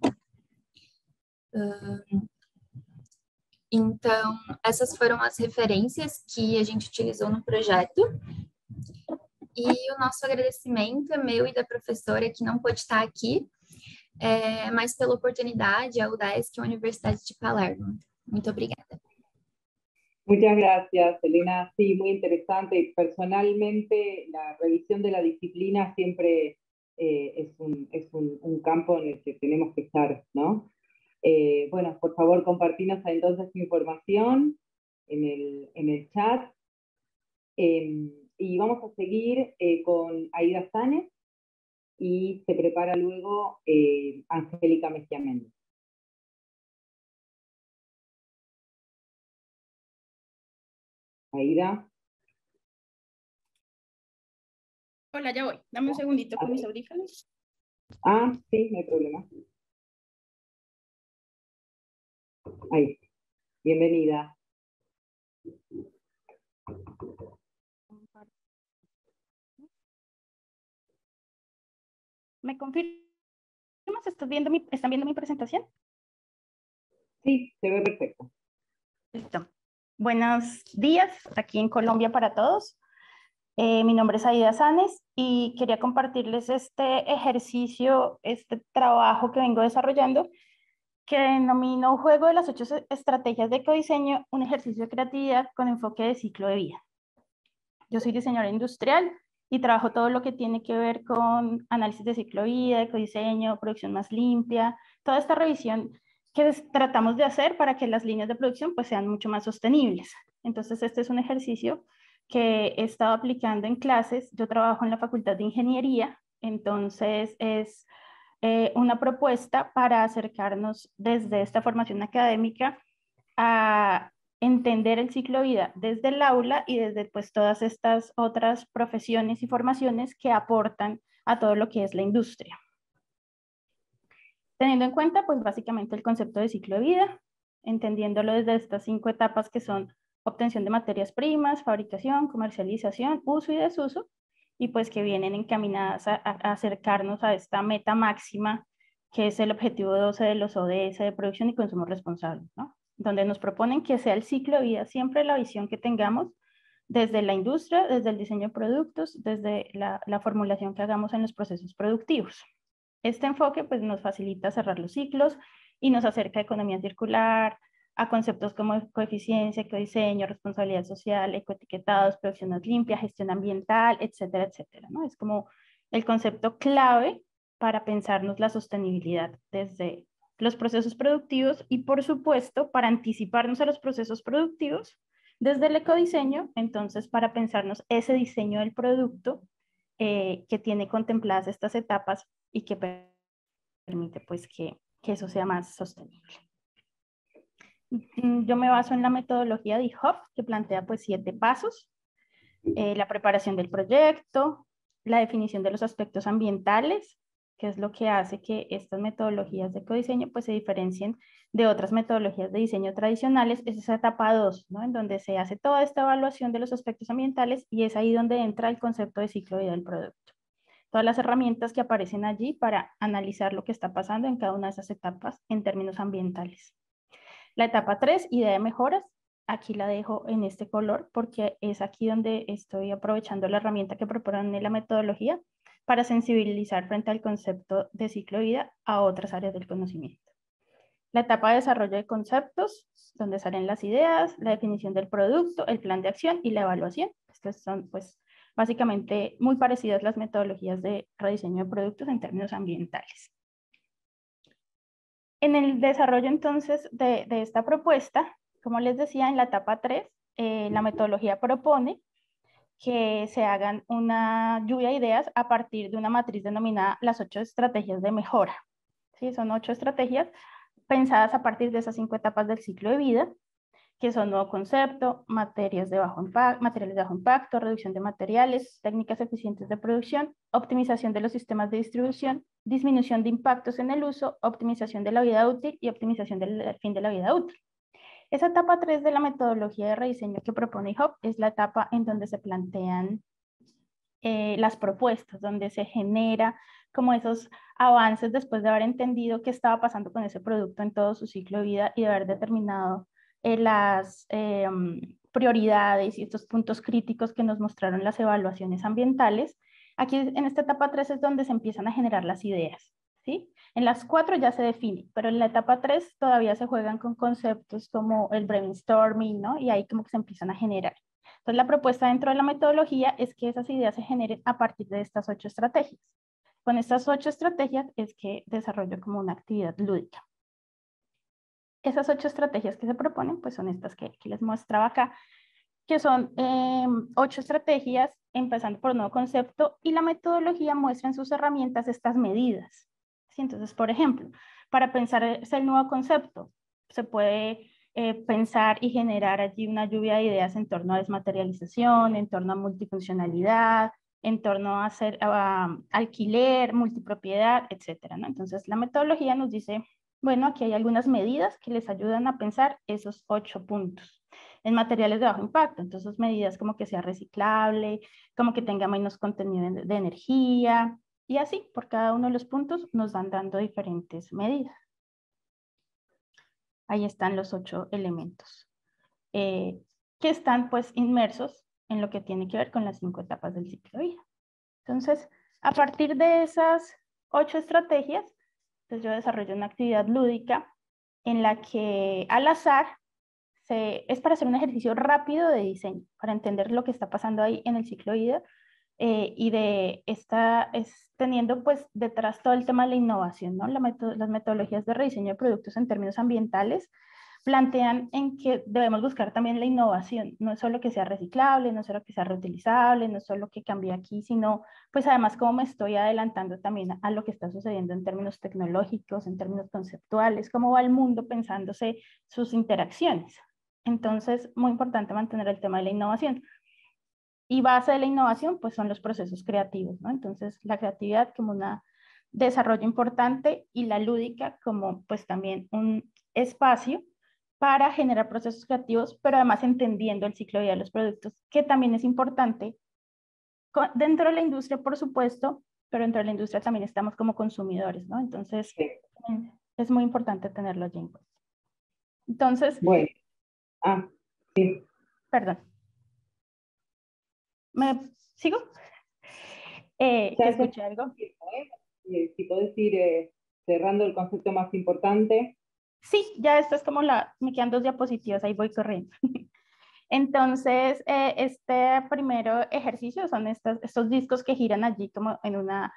G: Então, essas foram as referências que a gente utilizou no projeto. E o nosso agradecimento é meu e da professora que não pôde estar aqui, mas pela oportunidade, a UDESC e a Universidade de Palermo. Muito obrigada.
C: Muchas gracias, Elena. Sí, muy interesante. Personalmente, la revisión de la disciplina siempre es un campo en el que tenemos que estar, ¿no? Bueno, por favor, compartinos entonces tu información en el chat. Y vamos a seguir con Aida Sanes y se prepara luego Angélica Mejía Méndez. Aida.
H: Hola, ya voy. Dame un segundito con mis audífonos.
C: Ah, sí, no hay problema. Ahí. Bienvenida.
H: ¿Me confirmas? ¿Están viendo mi presentación?
C: Sí, se ve perfecto.
H: Listo. Buenos días aquí en Colombia para todos. Mi nombre es Aida Sanes y quería compartirles este ejercicio, este trabajo que vengo desarrollando, que denomino Juego de las 8 estrategias de ecodiseño, un ejercicio de creatividad con enfoque de ciclo de vida. Yo soy diseñadora industrial y trabajo todo lo que tiene que ver con análisis de ciclo de vida, ecodiseño, producción más limpia, toda esta revisión que tratamos de hacer para que las líneas de producción pues sean mucho más sostenibles. Entonces este es un ejercicio que he estado aplicando en clases. Yo trabajo en la Facultad de Ingeniería, entonces es una propuesta para acercarnos desde esta formación académica a entender el ciclo de vida desde el aula y desde pues todas estas otras profesiones y formaciones que aportan a todo lo que es la industria. Teniendo en cuenta pues básicamente el concepto de ciclo de vida, entendiéndolo desde estas 5 etapas que son obtención de materias primas, fabricación, comercialización, uso y desuso, y pues que vienen encaminadas a acercarnos a esta meta máxima que es el objetivo 12 de los ODS de producción y consumo responsable, ¿no? Donde nos proponen que sea el ciclo de vida siempre la visión que tengamos desde la industria, desde el diseño de productos, desde la formulación que hagamos en los procesos productivos. Este enfoque pues nos facilita cerrar los ciclos y nos acerca a economía circular, a conceptos como coeficiencia, ecodiseño, responsabilidad social, ecoetiquetados, producción más limpia, gestión ambiental, etcétera, etcétera, ¿no? Es como el concepto clave para pensarnos la sostenibilidad desde los procesos productivos y, por supuesto, para anticiparnos a los procesos productivos desde el ecodiseño, entonces para pensarnos ese diseño del producto que tiene contempladas estas etapas y que permite pues que eso sea más sostenible. Yo me baso en la metodología de Hoff, que plantea pues 7 pasos: la preparación del proyecto, la definición de los aspectos ambientales, que es lo que hace que estas metodologías de ecodiseño pues se diferencien de otras metodologías de diseño tradicionales. Es esa etapa 2, ¿no? En donde se hace toda esta evaluación de los aspectos ambientales, y es ahí donde entra el concepto de ciclo de vida del producto. Todas las herramientas que aparecen allí para analizar lo que está pasando en cada una de esas etapas en términos ambientales. La etapa 3, idea de mejoras. Aquí la dejo en este color porque es aquí donde estoy aprovechando la herramienta que proponen en la metodología para sensibilizar frente al concepto de ciclo de vida a otras áreas del conocimiento. La etapa de desarrollo de conceptos, donde salen las ideas, la definición del producto, el plan de acción y la evaluación. Estas son pues básicamente muy parecidas las metodologías de rediseño de productos en términos ambientales. En el desarrollo entonces de esta propuesta, como les decía, en la etapa 3, la metodología propone que se hagan una lluvia de ideas a partir de una matriz denominada las 8 estrategias de mejora. ¿Sí? Son 8 estrategias pensadas a partir de esas 5 etapas del ciclo de vida, que son nuevo concepto, materiales de bajo impacto, reducción de materiales, técnicas eficientes de producción, optimización de los sistemas de distribución, disminución de impactos en el uso, optimización de la vida útil y optimización del fin de la vida útil. Esa etapa 3 de la metodología de rediseño que propone Hoff es la etapa en donde se plantean las propuestas, donde se genera como esos avances después de haber entendido qué estaba pasando con ese producto en todo su ciclo de vida y de haber determinado las prioridades y estos puntos críticos que nos mostraron las evaluaciones ambientales. Aquí en esta etapa 3 es donde se empiezan a generar las ideas, ¿sí? En las 4 ya se define, pero en la etapa 3 todavía se juegan con conceptos como el brainstorming, ¿no? Y ahí como que se empiezan a generar. Entonces la propuesta dentro de la metodología es que esas ideas se generen a partir de estas 8 estrategias. Con estas 8 estrategias es que desarrollo como una actividad lúdica. Esas 8 estrategias que se proponen, pues son estas que les mostraba acá, que son 8 estrategias, empezando por un nuevo concepto, y la metodología muestra en sus herramientas estas medidas. ¿Sí? Entonces, por ejemplo, para pensar el nuevo concepto, se puede pensar y generar allí una lluvia de ideas en torno a desmaterialización, en torno a multifuncionalidad, en torno a hacer alquiler, multipropiedad, etcétera, ¿no? Entonces, la metodología nos dice, bueno, aquí hay algunas medidas que les ayudan a pensar esos 8 puntos. En materiales de bajo impacto, entonces medidas como que sea reciclable, como que tenga menos contenido de energía, y así, por cada uno de los puntos nos van dando diferentes medidas. Ahí están los 8 elementos que están pues inmersos en lo que tiene que ver con las 5 etapas del ciclo de vida. Entonces, a partir de esas 8 estrategias, pues yo desarrollo una actividad lúdica en la que al azar es para hacer un ejercicio rápido de diseño, para entender lo que está pasando ahí en el ciclo de vida y teniendo pues detrás todo el tema de la innovación, ¿no? Las metodologías de rediseño de productos en términos ambientales plantean en que debemos buscar también la innovación, no es solo que sea reciclable, no es solo que sea reutilizable, no es solo que cambie aquí, sino pues además cómo me estoy adelantando también a lo que está sucediendo en términos tecnológicos, en términos conceptuales, cómo va el mundo pensándose sus interacciones. Entonces, muy importante mantener el tema de la innovación. Y base de la innovación, pues son los procesos creativos, ¿no? Entonces, la creatividad como un desarrollo importante y la lúdica como pues también un espacio para generar procesos creativos, pero además entendiendo el ciclo de vida de los productos, que también es importante dentro de la industria, por supuesto, pero dentro de la industria también estamos como consumidores, ¿no? Entonces, es muy importante tenerlo allí en cuenta. Entonces,
C: bueno. Sí.
H: Perdón. ¿Me sigo? ¿Que escuché algo?
C: Si puedes ir cerrando el concepto más importante.
H: Sí, ya esto es como me quedan 2 diapositivas, ahí voy corriendo. Entonces, este primero ejercicio son estos discos que giran allí como en una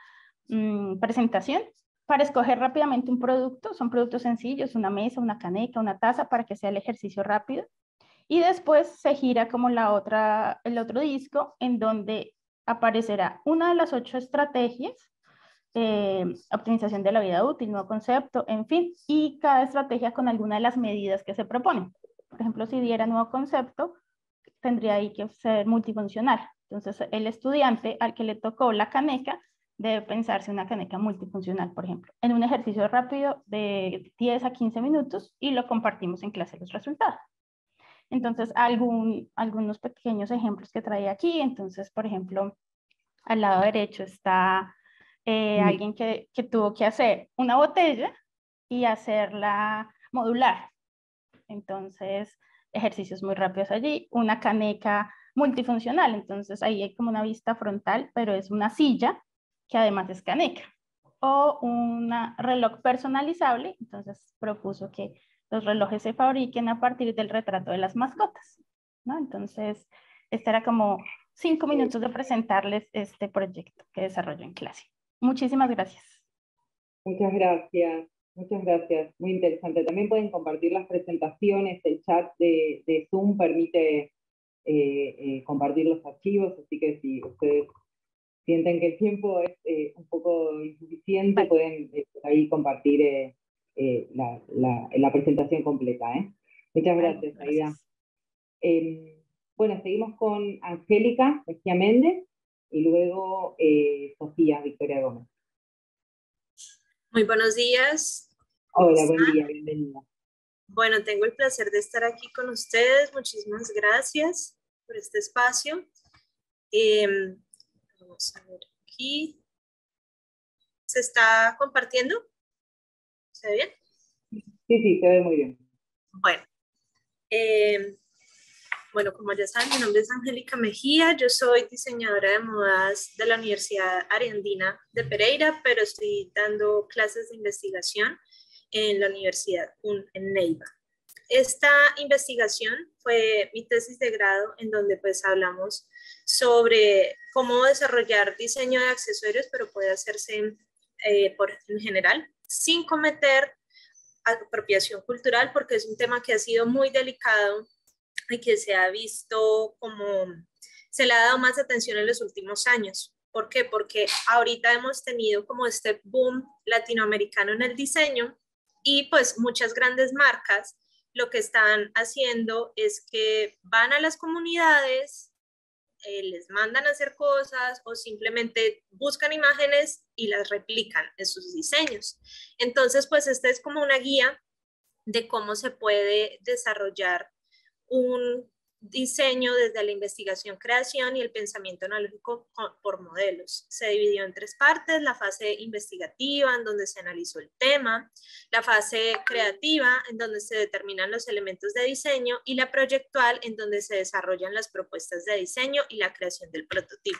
H: presentación para escoger rápidamente un producto. Son productos sencillos, una mesa, una caneca, una taza, para que sea el ejercicio rápido. Y después se gira como el otro disco, en donde aparecerá una de las 8 estrategias, optimización de la vida útil, nuevo concepto, en fin, y cada estrategia con alguna de las medidas que se proponen. Por ejemplo, si diera nuevo concepto, tendría ahí que ser multifuncional. Entonces, el estudiante al que le tocó la caneca debe pensarse una caneca multifuncional, por ejemplo, en un ejercicio rápido de 10 a 15 minutos, y lo compartimos en clase los resultados. Entonces, algunos pequeños ejemplos que traía aquí. Entonces, por ejemplo, al lado derecho está alguien que tuvo que hacer una botella y hacerla modular. Entonces, ejercicios muy rápidos allí. Una caneca multifuncional. Entonces, ahí hay como una vista frontal, pero es una silla que además es caneca. O un reloj personalizable. Entonces, propuso que los relojes se fabriquen a partir del retrato de las mascotas, ¿no? Entonces, este era como 5 minutos de presentarles este proyecto que desarrollo en clase. Muchísimas gracias.
C: Muchas gracias, muchas gracias. Muy interesante. También pueden compartir las presentaciones. El chat de Zoom permite compartir los archivos, así que si ustedes sienten que el tiempo es un poco insuficiente, pueden ahí compartir la presentación completa. Muchas gracias, Aida. Bueno, seguimos con Angélica Mejía Méndez y luego Sofía Victoria Gómez.
I: Muy buenos días.
C: Hola, buen día, bienvenida.
I: Bueno, tengo el placer de estar aquí con ustedes. Muchísimas gracias por este espacio. Vamos a ver aquí. ¿Se está compartiendo? ¿Se ve bien?
C: Sí, se ve muy bien.
I: Bueno, como ya saben, mi nombre es Angélica Mejía. Yo soy diseñadora de modas de la Universidad Ariandina de Pereira, pero estoy dando clases de investigación en la Universidad CUN en Neiva. Esta investigación fue mi tesis de grado, en donde pues hablamos sobre cómo desarrollar diseño de accesorios, pero puede hacerse en general, sin cometer apropiación cultural, porque es un tema que ha sido muy delicado y que se ha visto como se le ha dado más atención en los últimos años. ¿Por qué? Porque ahorita hemos tenido como este boom latinoamericano en el diseño, y pues muchas grandes marcas lo que están haciendo es que van a las comunidades, les mandan a hacer cosas o simplemente buscan imágenes y las replican en sus diseños. Entonces, pues esta es como una guía de cómo se puede desarrollar un diseño desde la investigación, creación y el pensamiento analógico por modelos. Se dividió en 3 partes: la fase investigativa, en donde se analizó el tema; la fase creativa, en donde se determinan los elementos de diseño; y la proyectual, en donde se desarrollan las propuestas de diseño y la creación del prototipo.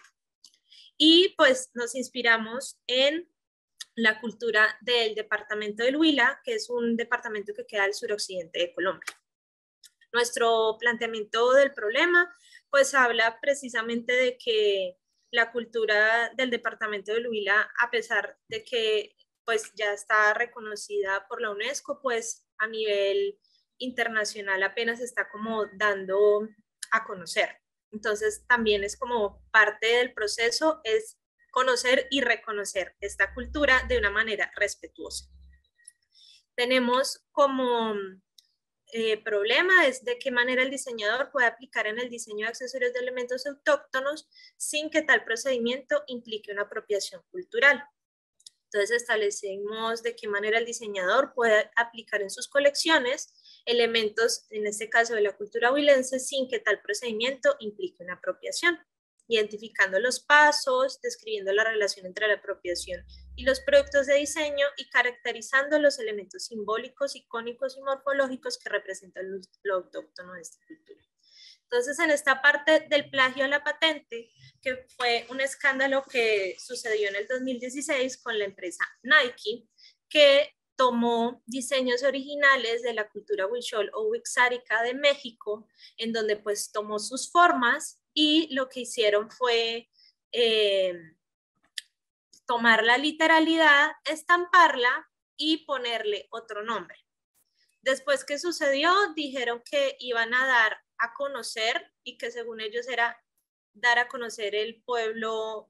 I: Y pues nos inspiramos en la cultura del departamento del Huila, que es un departamento que queda al suroccidente de Colombia. Nuestro planteamiento del problema pues habla precisamente de que la cultura del departamento del Huila, a pesar de que pues ya está reconocida por la UNESCO, pues a nivel internacional apenas está como dando a conocer. Entonces también es como parte del proceso, es conocer y reconocer esta cultura de una manera respetuosa. Tenemos como problema es de qué manera el diseñador puede aplicar en el diseño de accesorios de elementos autóctonos sin que tal procedimiento implique una apropiación cultural. Entonces establecimos de qué manera el diseñador puede aplicar en sus colecciones elementos, en este caso de la cultura huilense, sin que tal procedimiento implique una apropiación, identificando los pasos, describiendo la relación entre la apropiación y los productos de diseño y caracterizando los elementos simbólicos, icónicos y morfológicos que representan lo autóctono de esta cultura. Entonces, en esta parte del plagio a la patente, que fue un escándalo que sucedió en el 2016 con la empresa Nike, que tomó diseños originales de la cultura huichol o huixárica de México, en donde pues tomó sus formas y lo que hicieron fue tomar la literalidad, estamparla y ponerle otro nombre. Después, ¿qué sucedió? Dijeron que iban a dar a conocer, y que según ellos era dar a conocer el pueblo,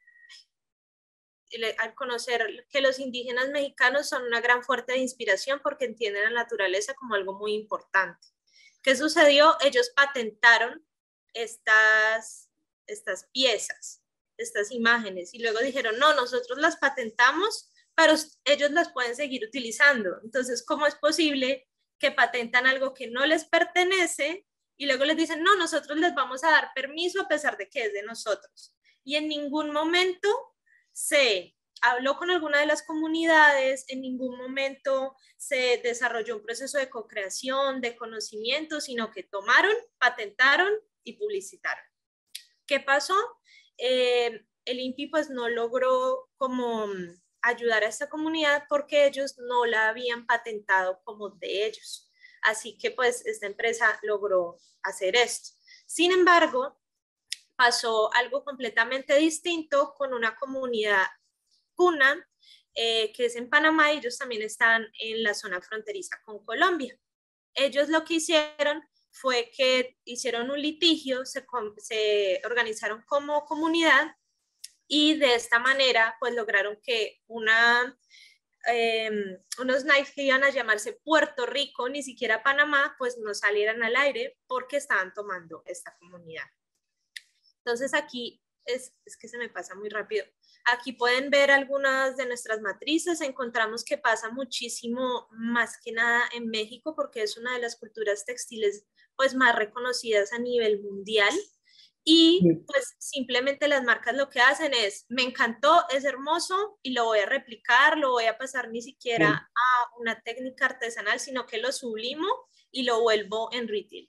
I: al conocer que los indígenas mexicanos son una gran fuente de inspiración porque entienden la naturaleza como algo muy importante. ¿Qué sucedió? Ellos patentaron estas piezas, estas imágenes, y luego dijeron, no, nosotros las patentamos, pero ellos las pueden seguir utilizando. Entonces, ¿cómo es posible que patentan algo que no les pertenece y luego les dicen, no, nosotros les vamos a dar permiso a pesar de que es de nosotros? Y en ningún momento se habló con alguna de las comunidades, en ningún momento se desarrolló un proceso de co-creación, de conocimiento, sino que tomaron, patentaron y publicitaron. ¿Qué pasó? El INPI pues no logró como ayudar a esta comunidad porque ellos no la habían patentado como de ellos. Así que pues esta empresa logró hacer esto. Sin embargo, pasó algo completamente distinto con una comunidad cuna que es en Panamá, y ellos también están en la zona fronteriza con Colombia. Ellos lo que hicieron fue que hicieron un litigio, se organizaron como comunidad y de esta manera pues lograron que unos naipes que iban a llamarse Puerto Rico, ni siquiera Panamá, pues no salieran al aire porque estaban tomando esta comunidad. Entonces aquí es que se me pasa muy rápido. Aquí pueden ver algunas de nuestras matrices. Encontramos que pasa muchísimo, más que nada en México, porque es una de las culturas textiles pues más reconocidas a nivel mundial. Y pues simplemente las marcas lo que hacen es, me encantó, es hermoso y lo voy a replicar, lo voy a pasar ni siquiera a una técnica artesanal, sino que lo sublimo y lo vuelvo en retail.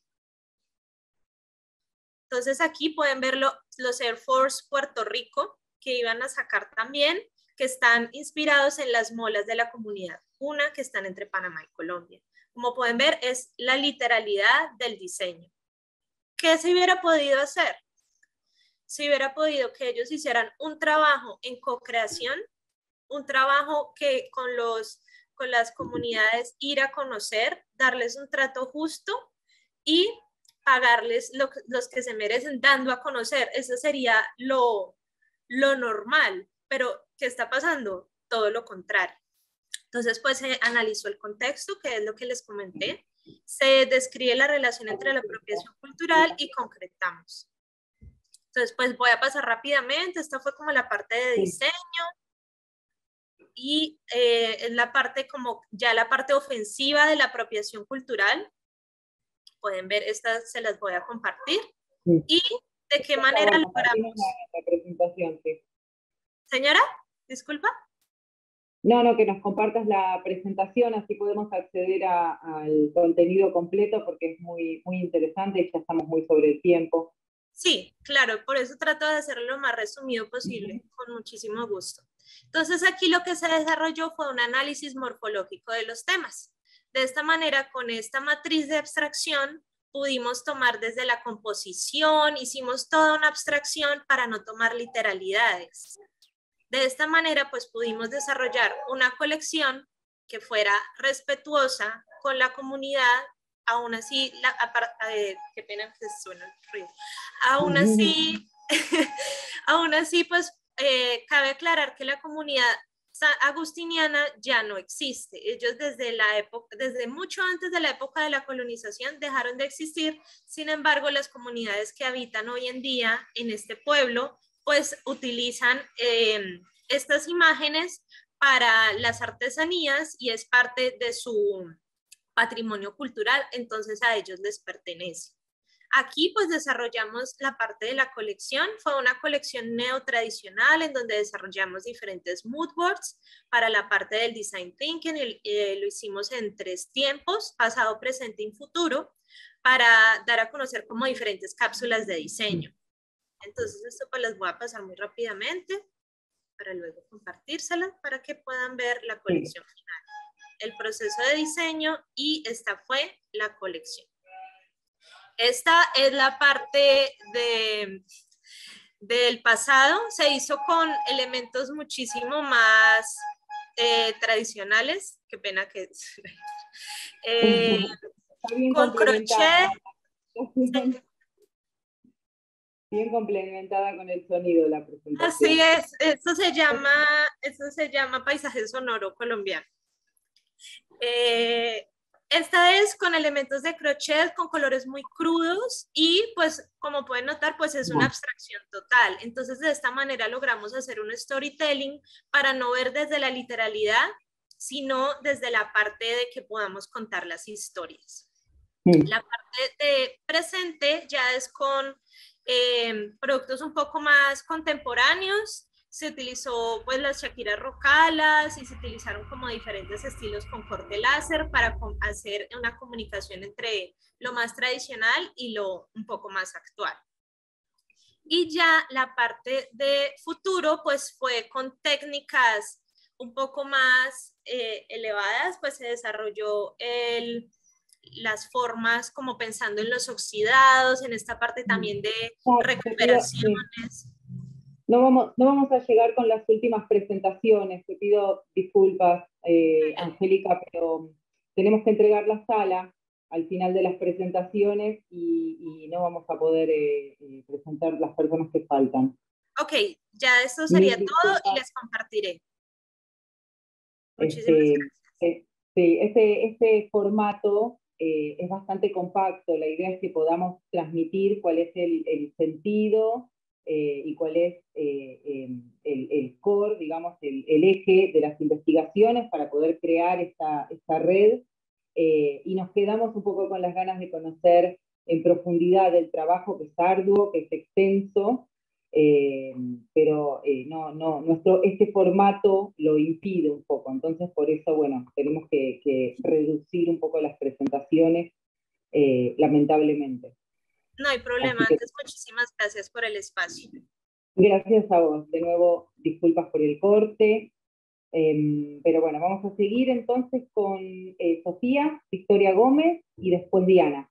I: Entonces aquí pueden ver los Air Force Puerto Rico que iban a sacar también, que están inspirados en las molas de la comunidad cuna que están entre Panamá y Colombia. Como pueden ver, es la literalidad del diseño. ¿Qué se hubiera podido hacer? Se hubiera podido que ellos hicieran un trabajo en co-creación, un trabajo que con las comunidades ir a conocer, darles un trato justo y pagarles los que se merecen dando a conocer. Eso sería lo normal, pero ¿qué está pasando? Todo lo contrario. Entonces, pues se analizó el contexto, que es lo que les comenté, se describe la relación entre la apropiación cultural y concretamos. Entonces, pues voy a pasar rápidamente. Esta fue como la parte de diseño y es la parte como ya la parte ofensiva de la apropiación cultural. Pueden ver, estas se las voy a compartir. Y de qué manera logramos.
C: La presentación, sí.
I: Señora, disculpa.
C: No, que nos compartas la presentación, así podemos acceder al contenido completo porque es muy, muy interesante y ya estamos muy sobre el tiempo.
I: Sí, claro, por eso trato de hacerlo lo más resumido posible, con muchísimo gusto. Entonces aquí lo que se desarrolló fue un análisis morfológico de los temas. De esta manera, con esta matriz de abstracción, pudimos tomar desde la composición, hicimos toda una abstracción para no tomar literalidades. De esta manera, pues pudimos desarrollar una colección que fuera respetuosa con la comunidad. Aún así, qué pena que suena el ruido. Aún así, pues cabe aclarar que la comunidad agustiniana ya no existe. Ellos desde mucho antes de la época de la colonización dejaron de existir. Sin embargo, las comunidades que habitan hoy en día en este pueblo, pues utilizan estas imágenes para las artesanías y es parte de su patrimonio cultural, entonces a ellos les pertenece. Aquí pues desarrollamos la parte de la colección, fue una colección neotradicional en donde desarrollamos diferentes mood boards para la parte del design thinking, lo hicimos en 3 tiempos, pasado, presente y futuro, para dar a conocer como diferentes cápsulas de diseño. Entonces esto pues les voy a pasar muy rápidamente para luego compartírselas para que puedan ver la colección final. El proceso de diseño y esta fue la colección. Esta es la parte del pasado, se hizo con elementos muchísimo más tradicionales, qué pena que con crochet.
C: Bien complementada con el sonido de la presentación.
I: Así es, eso se llama paisaje sonoro colombiano. Esta es con elementos de crochet, con colores muy crudos y pues como pueden notar pues es una abstracción total. Entonces de esta manera logramos hacer un storytelling para no ver desde la literalidad, sino desde la parte de que podamos contar las historias. La parte de presente ya es con productos un poco más contemporáneos. Se utilizó pues las Shakira Rocalas y se utilizaron como diferentes estilos con corte láser para hacer una comunicación entre lo más tradicional y lo un poco más actual. Y ya la parte de futuro pues fue con técnicas un poco más elevadas, pues se desarrolló las formas como pensando en los oxidados, en esta parte también de recuperaciones.
C: No vamos a llegar con las últimas presentaciones, te pido disculpas, Angélica, pero tenemos que entregar la sala al final de las presentaciones y no vamos a poder presentar las personas que faltan.
I: Ok, ya esto sería todo y les compartiré. Muchísimas gracias.
C: Sí, este formato es bastante compacto, la idea es que podamos transmitir cuál es el sentido y cuál es el core, digamos, el eje de las investigaciones para poder crear esta red, y nos quedamos un poco con las ganas de conocer en profundidad el trabajo, que es arduo, que es extenso, pero este formato lo impide un poco, entonces por eso, bueno, tenemos que reducir un poco las presentaciones, lamentablemente.
I: No hay problema, antes muchísimas gracias por el espacio.
C: Gracias a vos, de nuevo disculpas por el corte, pero bueno, vamos a seguir entonces con Sofía, Victoria Gómez y después Diana.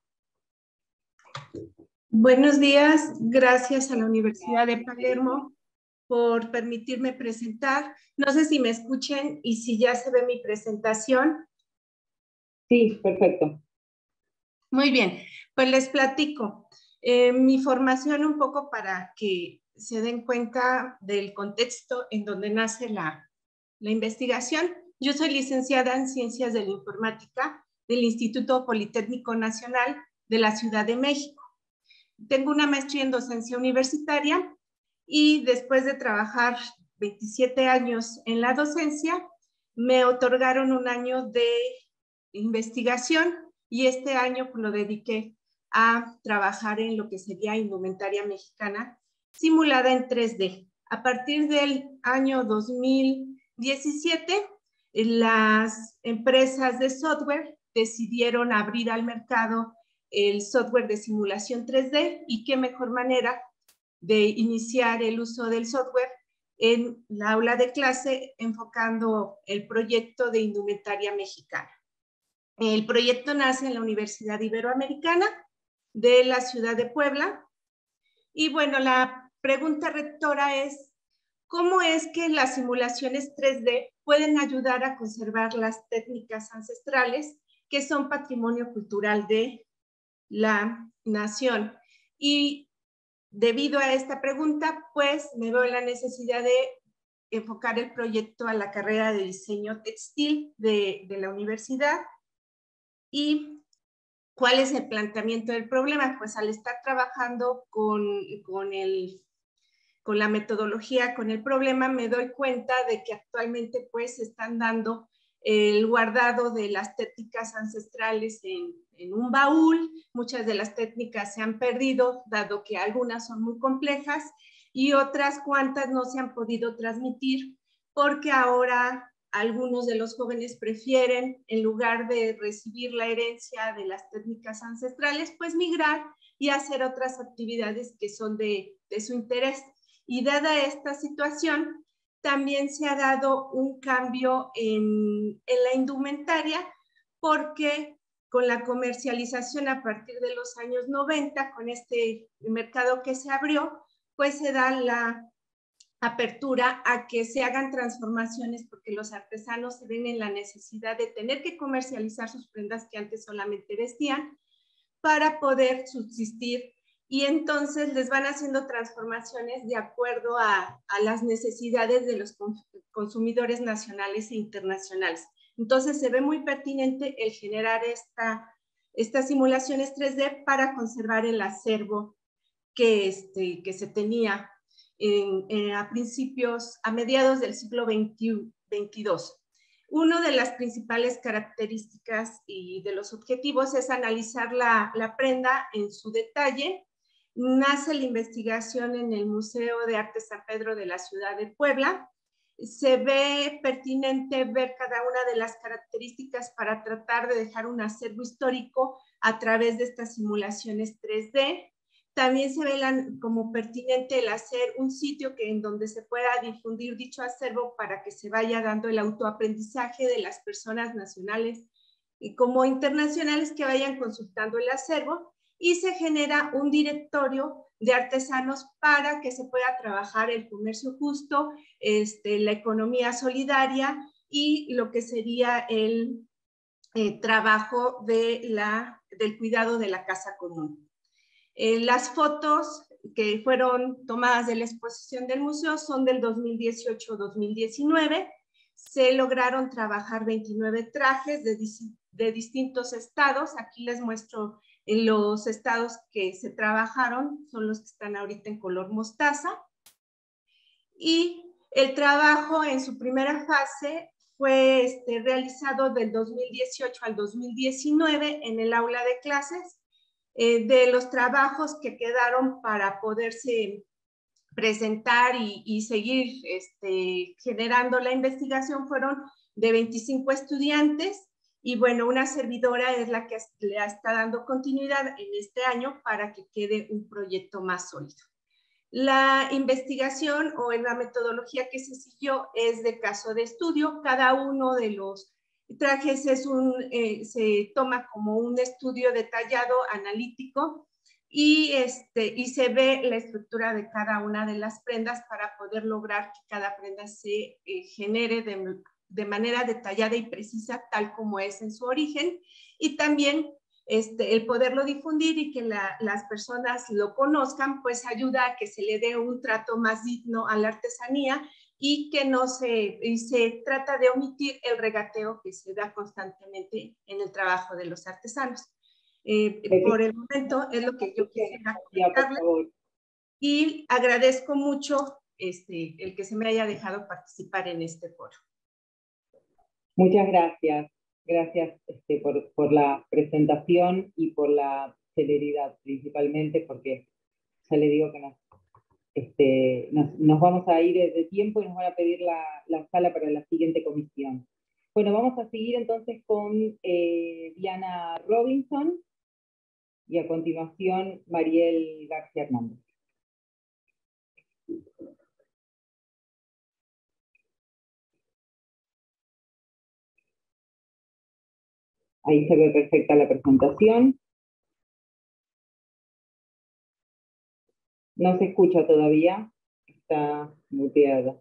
J: Buenos días, gracias a la Universidad de Palermo por permitirme presentar. No sé si me escuchen y si ya se ve mi presentación.
C: Sí, perfecto.
J: Muy bien, pues les platico. Mi formación un poco para que se den cuenta del contexto en donde nace la investigación. Yo soy licenciada en Ciencias de la Informática del Instituto Politécnico Nacional de la Ciudad de México. Tengo una maestría en docencia universitaria y después de trabajar 27 años en la docencia, me otorgaron un año de investigación y este año lo dediqué a trabajar en lo que sería indumentaria mexicana simulada en 3D. A partir del año 2017, las empresas de software decidieron abrir al mercado el software de simulación 3D y qué mejor manera de iniciar el uso del software en la aula de clase enfocando el proyecto de indumentaria mexicana. El proyecto nace en la Universidad Iberoamericana de la ciudad de Puebla y bueno, la pregunta rectora es ¿cómo es que las simulaciones 3D pueden ayudar a conservar las técnicas ancestrales que son patrimonio cultural de la nación? Y debido a esta pregunta, pues me veo en la necesidad de enfocar el proyecto a la carrera de diseño textil de la universidad. ¿Y cuál es el planteamiento del problema? Pues al estar trabajando con la metodología, con el problema, me doy cuenta de que actualmente pues se están dando el guardado de las técnicas ancestrales en un baúl. Muchas de las técnicas se han perdido, dado que algunas son muy complejas y otras cuantas no se han podido transmitir porque ahora algunos de los jóvenes prefieren, en lugar de recibir la herencia de las técnicas ancestrales, pues migrar y hacer otras actividades que son de su interés. Y dada esta situación, también se ha dado un cambio en la indumentaria porque con la comercialización a partir de los años 90, con este mercado que se abrió, pues se da la apertura a que se hagan transformaciones porque los artesanos se ven en la necesidad de tener que comercializar sus prendas que antes solamente vestían para poder subsistir, y entonces les van haciendo transformaciones de acuerdo a las necesidades de los consumidores nacionales e internacionales. Entonces se ve muy pertinente el generar estas simulaciones 3D para conservar el acervo que se tenía a mediados del siglo XXII. Una de las principales características y de los objetivos es analizar la prenda en su detalle. Nace la investigación en el Museo de Arte San Pedro de la ciudad de Puebla. Se ve pertinente ver cada una de las características para tratar de dejar un acervo histórico a través de estas simulaciones 3D. También se ve como pertinente el hacer un sitio en donde se pueda difundir dicho acervo para que se vaya dando el autoaprendizaje de las personas nacionales y como internacionales que vayan consultando el acervo, y se genera un directorio de artesanos para que se pueda trabajar el comercio justo, la economía solidaria y lo que sería el trabajo del cuidado de la casa común. Las fotos que fueron tomadas de la exposición del museo son del 2018-2019. Se lograron trabajar 29 trajes de distintos estados. Aquí les muestro los estados que se trabajaron, son los que están ahorita en color mostaza. Y el trabajo en su primera fase fue realizado del 2018 al 2019 en el aula de clases. De los trabajos que quedaron para poderse presentar y seguir generando la investigación fueron de 25 estudiantes, y bueno, una servidora es la que le está dando continuidad en este año para que quede un proyecto más sólido. La investigación o en la metodología que se siguió es de caso de estudio. Cada uno de los trajes se toma como un estudio detallado, analítico, y se ve la estructura de cada una de las prendas para poder lograr que cada prenda se genere de manera detallada y precisa, tal como es en su origen, y también el poderlo difundir y que las personas lo conozcan, pues ayuda a que se le dé un trato más digno a la artesanía y que no se trata de omitir el regateo que se da constantemente en el trabajo de los artesanos. Por el momento es lo que yo quisiera comentarles, y agradezco mucho el que se me haya dejado participar en este foro.
C: Muchas gracias. Gracias por la presentación y por la celeridad, principalmente porque ya le digo que nos vamos a ir de tiempo y nos van a pedir la sala para la siguiente comisión. Bueno, vamos a seguir entonces con Diana Robinson y a continuación Mariel García Hernández. Ahí se ve perfecta la presentación. No se escucha todavía, está muteada.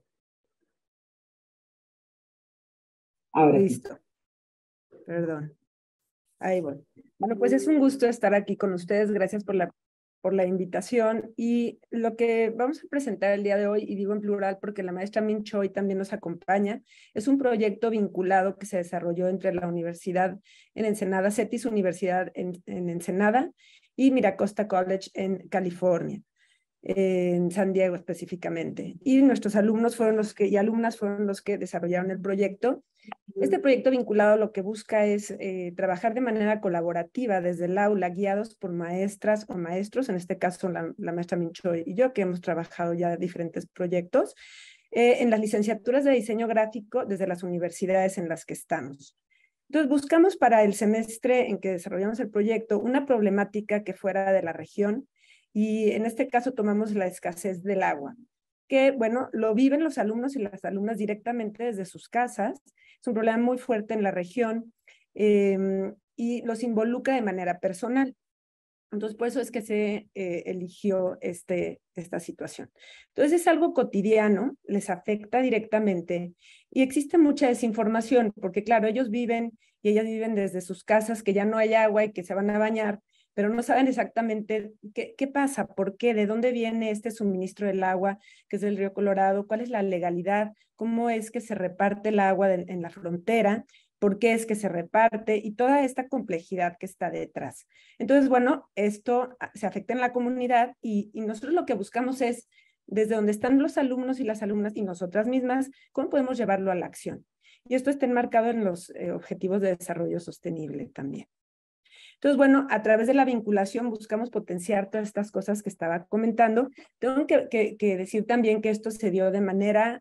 C: Ahora
K: listo. Sí. Perdón. Ahí voy. Bueno, pues es un gusto estar aquí con ustedes. Gracias por la invitación. Y lo que vamos a presentar el día de hoy, y digo en plural porque la maestra Min Choi también nos acompaña, es un proyecto vinculado que se desarrolló entre la Universidad en Ensenada, CETIS Universidad en Ensenada, y Miracosta College en California, en San Diego específicamente. Y nuestros alumnos y alumnas fueron los que desarrollaron el proyecto. Este proyecto vinculado lo que busca es trabajar de manera colaborativa desde el aula, guiados por maestras o maestros, en este caso la maestra Min Choi y yo, que hemos trabajado ya diferentes proyectos, en las licenciaturas de diseño gráfico desde las universidades en las que estamos. Entonces buscamos para el semestre en que desarrollamos el proyecto una problemática que fuera de la región, y en este caso tomamos la escasez del agua, que bueno, lo viven los alumnos y las alumnas directamente desde sus casas. Es un problema muy fuerte en la región y los involucra de manera personal. Entonces, por eso es que se eligió esta situación. Entonces, es algo cotidiano, les afecta directamente y existe mucha desinformación, porque claro, ellos viven y ellas viven desde sus casas, que ya no hay agua y que se van a bañar, pero no saben exactamente qué pasa, por qué, de dónde viene este suministro del agua, que es del río Colorado, cuál es la legalidad, cómo es que se reparte el agua en la frontera, por qué es que se reparte y toda esta complejidad que está detrás. Entonces, bueno, esto se afecta en la comunidad y nosotros lo que buscamos es, desde donde están los alumnos y las alumnas y nosotras mismas, cómo podemos llevarlo a la acción. Y esto está enmarcado en los Objetivos de Desarrollo Sostenible también. Entonces, bueno, a través de la vinculación buscamos potenciar todas estas cosas que estaba comentando. Tengo que decir también que esto se dio de manera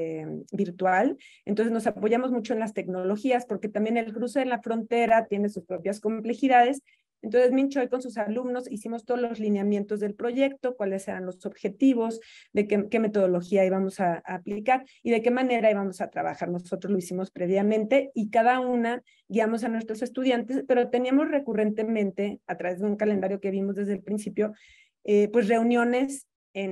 K: virtual, entonces nos apoyamos mucho en las tecnologías porque también el cruce de la frontera tiene sus propias complejidades. Entonces, Minchoy con sus alumnos hicimos todos los lineamientos del proyecto, cuáles eran los objetivos, de qué metodología íbamos a aplicar y de qué manera íbamos a trabajar. Nosotros lo hicimos previamente y cada una guiamos a nuestros estudiantes, pero teníamos recurrentemente, a través de un calendario que vimos desde el principio, pues reuniones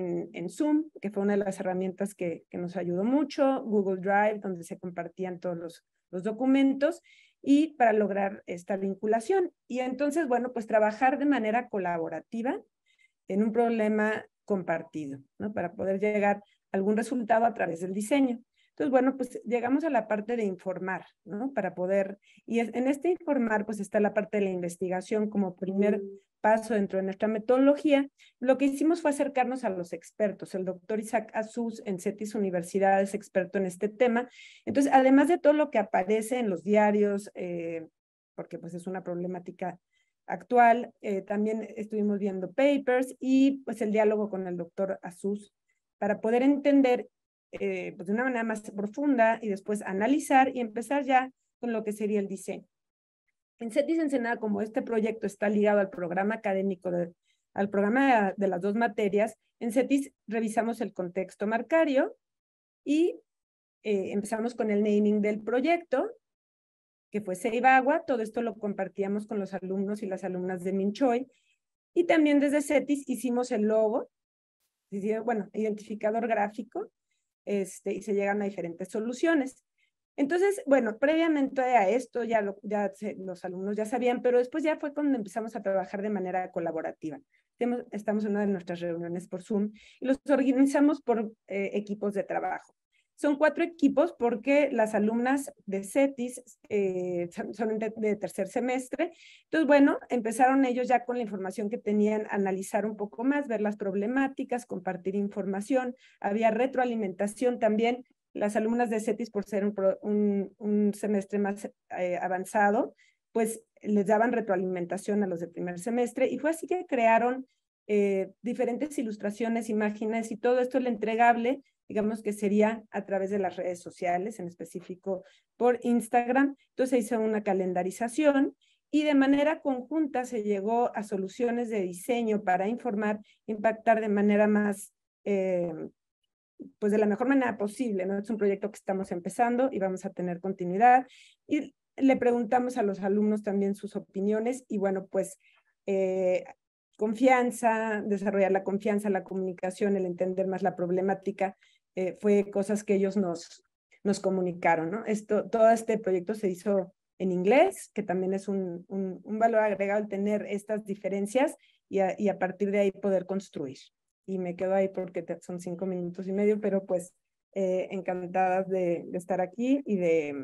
K: en Zoom, que fue una de las herramientas que nos ayudó mucho, Google Drive, donde se compartían todos los documentos, y para lograr esta vinculación. Y entonces, bueno, pues trabajar de manera colaborativa en un problema compartido, ¿no? Para poder llegar a algún resultado a través del diseño. Entonces, bueno, pues llegamos a la parte de informar, ¿no? Para poder, y en este informar, pues está la parte de la investigación como primer paso dentro de nuestra metodología. Lo que hicimos fue acercarnos a los expertos. El doctor Isaac Azuz en CETIS Universidad es experto en este tema. Entonces, además de todo lo que aparece en los diarios, porque pues es una problemática actual, también estuvimos viendo papers y pues el diálogo con el doctor Azuz para poder entender pues de una manera más profunda y después analizar y empezar ya con lo que sería el diseño. En CETIS Ensenada, como este proyecto está ligado al programa académico, al programa de las dos materias, en CETIS revisamos el contexto marcario y empezamos con el naming del proyecto, que fue Save Agua. Todo esto lo compartíamos con los alumnos y las alumnas de Minchoy. Y también desde CETIS hicimos el logo, bueno, identificador gráfico, y se llegan a diferentes soluciones. Entonces, bueno, previamente a esto los alumnos ya sabían, pero después ya fue cuando empezamos a trabajar de manera colaborativa. Estamos en una de nuestras reuniones por Zoom y los organizamos por equipos de trabajo. Son 4 equipos porque las alumnas de CETIS son de tercer semestre. Entonces, bueno, empezaron ellos ya con la información que tenían, a analizar un poco más, ver las problemáticas, compartir información. Había retroalimentación también. Las alumnas de CETIS, por ser un semestre más avanzado, pues les daban retroalimentación a los de primer semestre y fue así que crearon diferentes ilustraciones, imágenes y todo esto, el entregable, digamos que sería a través de las redes sociales, en específico por Instagram. Entonces se hizo una calendarización y de manera conjunta se llegó a soluciones de diseño para informar, impactar de manera más, pues de la mejor manera posible, ¿no? Es un proyecto que estamos empezando y vamos a tener continuidad. Y le preguntamos a los alumnos también sus opiniones y bueno, pues confianza, desarrollar la confianza, la comunicación, el entender más la problemática, fue cosas que ellos nos comunicaron, ¿no? Todo este proyecto se hizo en inglés, que también es un valor agregado el tener estas diferencias y a partir de ahí poder construir. Y me quedo ahí porque son 5 minutos y medio, pero pues encantadas de estar aquí y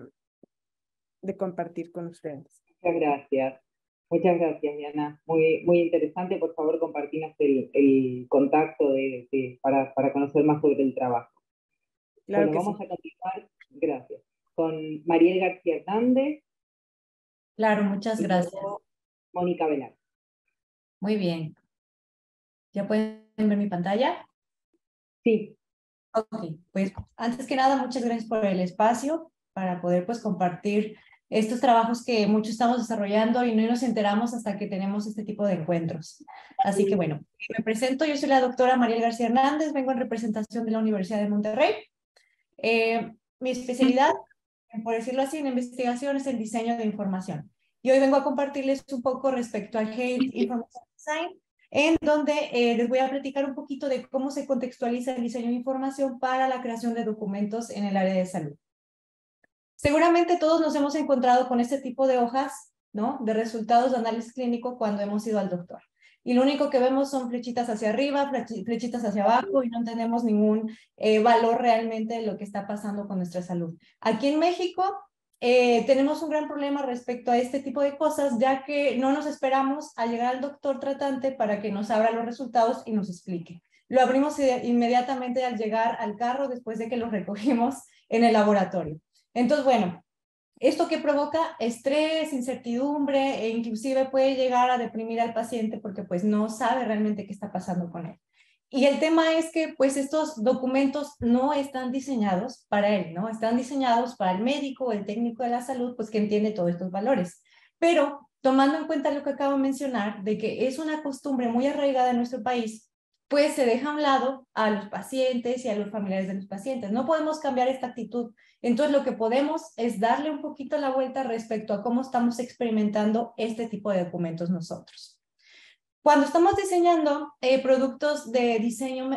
K: de compartir con ustedes.
C: Muchas gracias. Muchas gracias, Diana. Muy, muy interesante. Por favor, compartinos el contacto para conocer más sobre el trabajo.
K: Claro,
C: bueno, vamos a continuar, gracias, con Mariel García Hernández.
L: Claro, muchas gracias.
C: Mónica Velar.
L: Muy bien. ¿Ya pueden ver mi pantalla?
C: Sí.
L: Ok, pues antes que nada, muchas gracias por el espacio para poder pues compartir estos trabajos que mucho estamos desarrollando y no nos enteramos hasta que tenemos este tipo de encuentros. Así que bueno, me presento, yo soy la doctora Mariel García Hernández, vengo en representación de la Universidad de Monterrey. Mi especialidad, por decirlo así, en investigación es el diseño de información. Y hoy vengo a compartirles un poco respecto al Hate Information Design, en donde les voy a platicar un poquito de cómo se contextualiza el diseño de información para la creación de documentos en el área de salud. Seguramente todos nos hemos encontrado con este tipo de hojas, ¿no?, de resultados de análisis clínico cuando hemos ido al doctor. Y lo único que vemos son flechitas hacia arriba, flechitas hacia abajo, y no tenemos ningún valor realmente de lo que está pasando con nuestra salud. Aquí en México tenemos un gran problema respecto a este tipo de cosas, ya que no nos esperamos a llegar al doctor tratante para que nos abra los resultados y nos explique. Lo abrimos inmediatamente al llegar al carro después de que los recogimos en el laboratorio. Entonces, bueno, esto que provoca estrés, incertidumbre e inclusive puede llegar a deprimir al paciente porque pues no sabe realmente qué está pasando con él. Y el tema es que pues estos documentos no están diseñados para él, ¿no? Están diseñados para el médico o el técnico de la salud, pues que entiende todos estos valores. Pero tomando en cuenta lo que acabo de mencionar, de que es una costumbre muy arraigada en nuestro país, pues se deja a un lado a los pacientes y a los familiares de los pacientes. No podemos cambiar esta actitud. Entonces lo que podemos es darle un poquito la vuelta respecto a cómo estamos experimentando este tipo de documentos nosotros. Cuando estamos diseñando productos de diseño,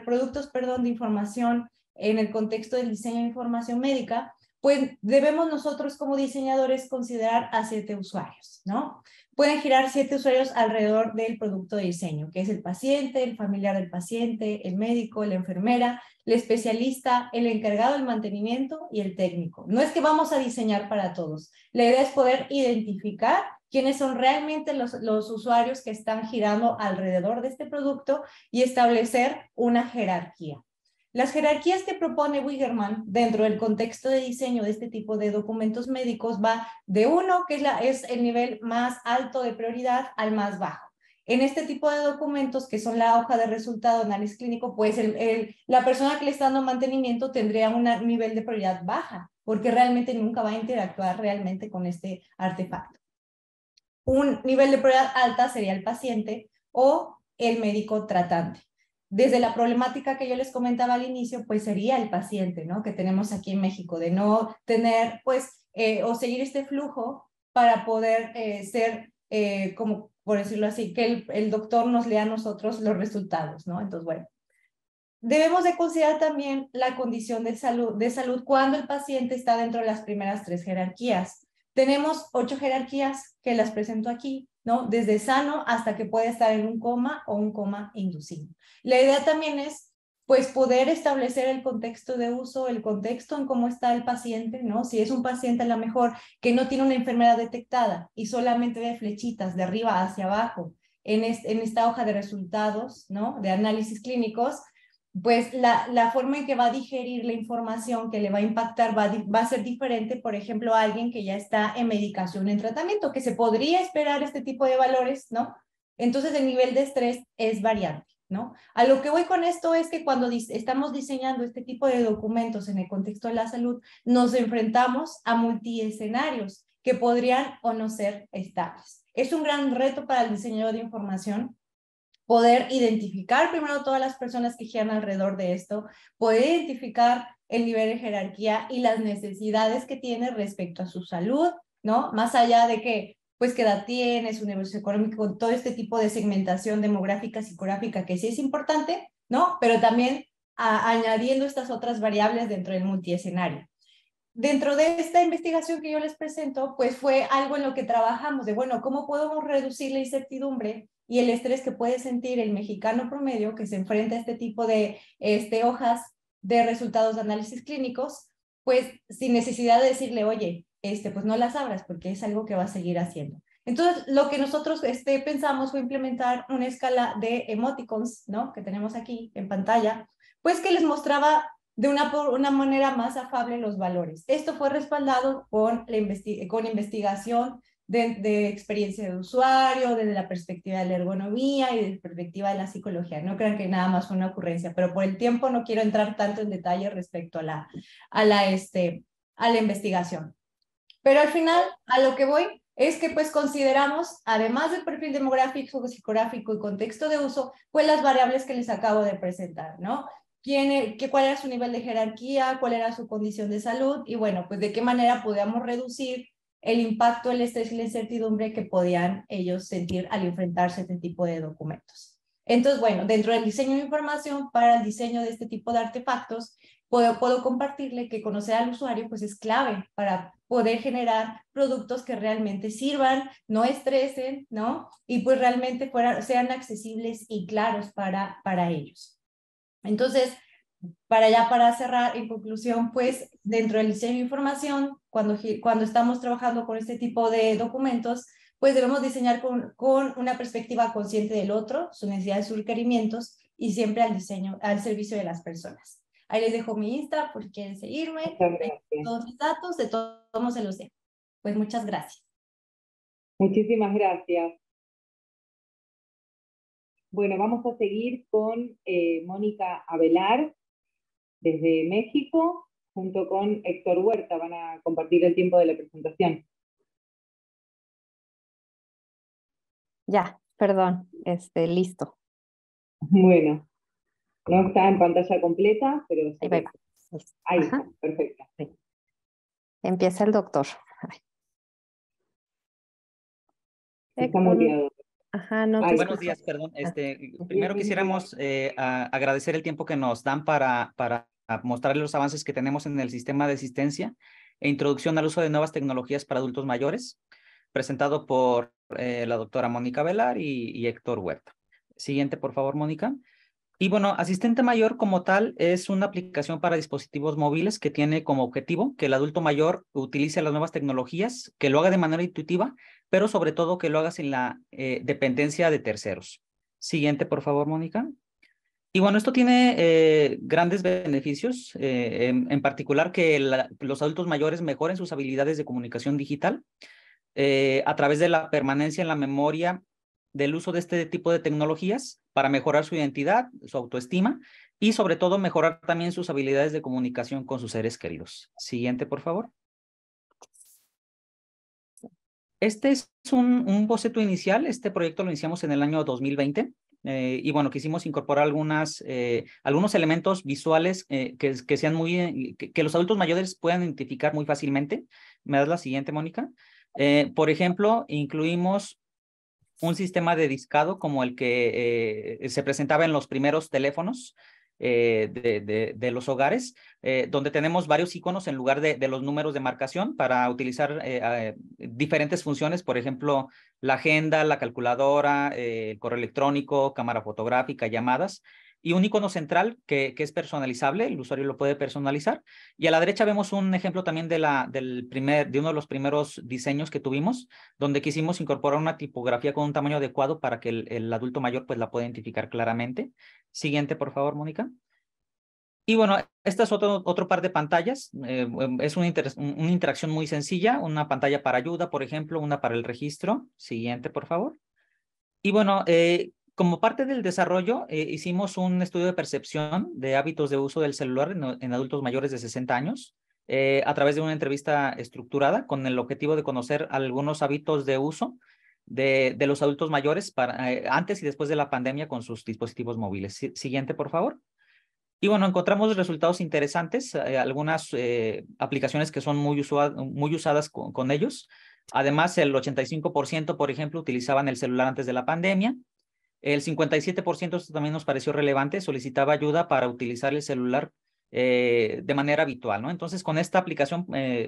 L: de información en el contexto del diseño de información médica, pues debemos nosotros como diseñadores considerar a 7 usuarios, ¿no? Pueden girar 7 usuarios alrededor del producto de diseño, que es el paciente, el familiar del paciente, el médico, la enfermera, el especialista, el encargado del mantenimiento y el técnico. No es que vamos a diseñar para todos. La idea es poder identificar quiénes son realmente los usuarios que están girando alrededor de este producto y establecer una jerarquía. Las jerarquías que propone Wigerman dentro del contexto de diseño de este tipo de documentos médicos va de 1, que es el nivel más alto de prioridad, al más bajo. En este tipo de documentos, que son la hoja de resultado de análisis clínico, pues la persona que le está dando mantenimiento tendría un nivel de prioridad baja, porque realmente nunca va a interactuar realmente con este artefacto. Un nivel de prioridad alta sería el paciente o el médico tratante. Desde la problemática que yo les comentaba al inicio, pues sería el paciente, ¿no?, que tenemos aquí en México, de no tener, pues, o seguir este flujo para poder ser, como por decirlo así, que el doctor nos lea a nosotros los resultados, ¿no? Entonces, bueno, debemos de considerar también la condición de salud cuando el paciente está dentro de las primeras 3 jerarquías. Tenemos 8 jerarquías que las presento aquí, ¿no? Desde sano hasta que puede estar en un coma o un coma inducido. La idea también es, pues, poder establecer el contexto de uso, el contexto en cómo está el paciente, ¿no? Si es un paciente a lo mejor que no tiene una enfermedad detectada y solamente ve flechitas de arriba hacia abajo en esta hoja de resultados, ¿no?, de análisis clínicos, pues la forma en que va a digerir la información que le va a impactar va a ser diferente, por ejemplo, a alguien que ya está en medicación, en tratamiento, que se podría esperar este tipo de valores, ¿no? Entonces el nivel de estrés es variante, ¿no? A lo que voy con esto es que cuando estamos diseñando este tipo de documentos en el contexto de la salud, nos enfrentamos a multiescenarios que podrían o no ser estables. Es un gran reto para el diseñador de información poder identificar primero todas las personas que giran alrededor de esto, poder identificar el nivel de jerarquía y las necesidades que tiene respecto a su salud, ¿no? Más allá de que, pues, qué edad tiene, su nivel socioeconómico, todo este tipo de segmentación demográfica, psicográfica, que sí es importante, ¿no? Pero también añadiendo estas otras variables dentro del multiescenario. Dentro de esta investigación que yo les presento, pues fue algo en lo que trabajamos de, bueno, ¿cómo podemos reducir la incertidumbre y el estrés que puede sentir el mexicano promedio que se enfrenta a este tipo de hojas de resultados de análisis clínicos, pues sin necesidad de decirle, oye, pues no las abras porque es algo que va a seguir haciendo? Entonces, lo que nosotros pensamos fue implementar una escala de emoticons, ¿no?, que tenemos aquí en pantalla, pues que les mostraba de una manera más afable los valores. Esto fue respaldado con investigación de experiencia de usuario, desde la perspectiva de la ergonomía y desde la perspectiva de la psicología. No crean que nada más fue una ocurrencia, pero por el tiempo no quiero entrar tanto en detalle respecto a la investigación. Pero al final, a lo que voy es que pues consideramos, además del perfil demográfico, psicográfico y contexto de uso, pues las variables que les acabo de presentar, ¿no? ¿Cuál era su nivel de jerarquía? ¿Cuál era su condición de salud? Y bueno, pues de qué manera podíamos reducir el impacto, el estrés y la incertidumbre que podían ellos sentir al enfrentarse a este tipo de documentos. Entonces, bueno, dentro del diseño de información para el diseño de este tipo de artefactos, puedo compartirle que conocer al usuario pues es clave para poder generar productos que realmente sirvan, no estresen, ¿no? Y pues realmente sean accesibles y claros para ellos. Entonces, para cerrar, en conclusión, pues dentro del diseño de información, cuando estamos trabajando con este tipo de documentos, pues debemos diseñar con una perspectiva consciente del otro, sus necesidades, sus requerimientos y siempre al servicio de las personas. Ahí les dejo mi Insta por si quieren seguirme. Todos mis datos, de todos se los dejo. Pues muchas gracias.
C: Muchísimas gracias. Bueno, vamos a seguir con Mónica Avelar, desde México, junto con Héctor Huerta. Van a compartir el tiempo de la presentación.
M: Ya, perdón, listo.
C: Bueno, no está en pantalla completa, pero...
M: Ahí va.
C: Ahí está, perfecto.
M: Sí. Empieza el doctor.
C: Está muteado.
N: Buenos días, perdón. Primero quisiéramos agradecer el tiempo que nos dan para mostrarles los avances que tenemos en el sistema de asistencia e introducción al uso de nuevas tecnologías para adultos mayores, presentado por la doctora Mónica Avelar y Héctor Huerta. Siguiente, por favor, Mónica. Y bueno, Asistente Mayor como tal es una aplicación para dispositivos móviles que tiene como objetivo que el adulto mayor utilice las nuevas tecnologías, que lo haga de manera intuitiva, pero sobre todo que lo haga sin la dependencia de terceros. Siguiente, por favor, Mónica. Y bueno, esto tiene grandes beneficios, en particular que los adultos mayores mejoren sus habilidades de comunicación digital a través de la permanencia en la memoria del uso de este tipo de tecnologías para mejorar su identidad, su autoestima y sobre todo mejorar también sus habilidades de comunicación con sus seres queridos. Siguiente, por favor. Este es un boceto inicial. Este proyecto lo iniciamos en el año 2020 y bueno, quisimos incorporar algunos elementos visuales que sean que los adultos mayores puedan identificar muy fácilmente. ¿Me das la siguiente, Mónica? Por ejemplo, incluimos un sistema de discado como el que se presentaba en los primeros teléfonos de los hogares, donde tenemos varios iconos en lugar de los números de marcación para utilizar diferentes funciones, por ejemplo, la agenda, la calculadora, el correo electrónico, cámara fotográfica, llamadas, y un icono central que es personalizable, el usuario lo puede personalizar. Y a la derecha vemos un ejemplo también de uno de los primeros diseños que tuvimos, donde quisimos incorporar una tipografía con un tamaño adecuado para que el adulto mayor pues la pueda identificar claramente. Siguiente, por favor, Mónica. Y bueno, esta es otro par de pantallas. Es una interacción muy sencilla, una pantalla para ayuda, por ejemplo, una para el registro. Siguiente, por favor. Y bueno, como parte del desarrollo, hicimos un estudio de percepción de hábitos de uso del celular en adultos mayores de 60 años a través de una entrevista estructurada con el objetivo de conocer algunos hábitos de uso de los adultos mayores antes y después de la pandemia con sus dispositivos móviles. Siguiente, por favor. Y bueno, encontramos resultados interesantes, algunas aplicaciones que son muy usadas con ellos. Además, el 85%, por ejemplo, utilizaban el celular antes de la pandemia. El 57%, esto también nos pareció relevante, solicitaba ayuda para utilizar el celular de manera habitual, ¿no? Entonces, con esta aplicación,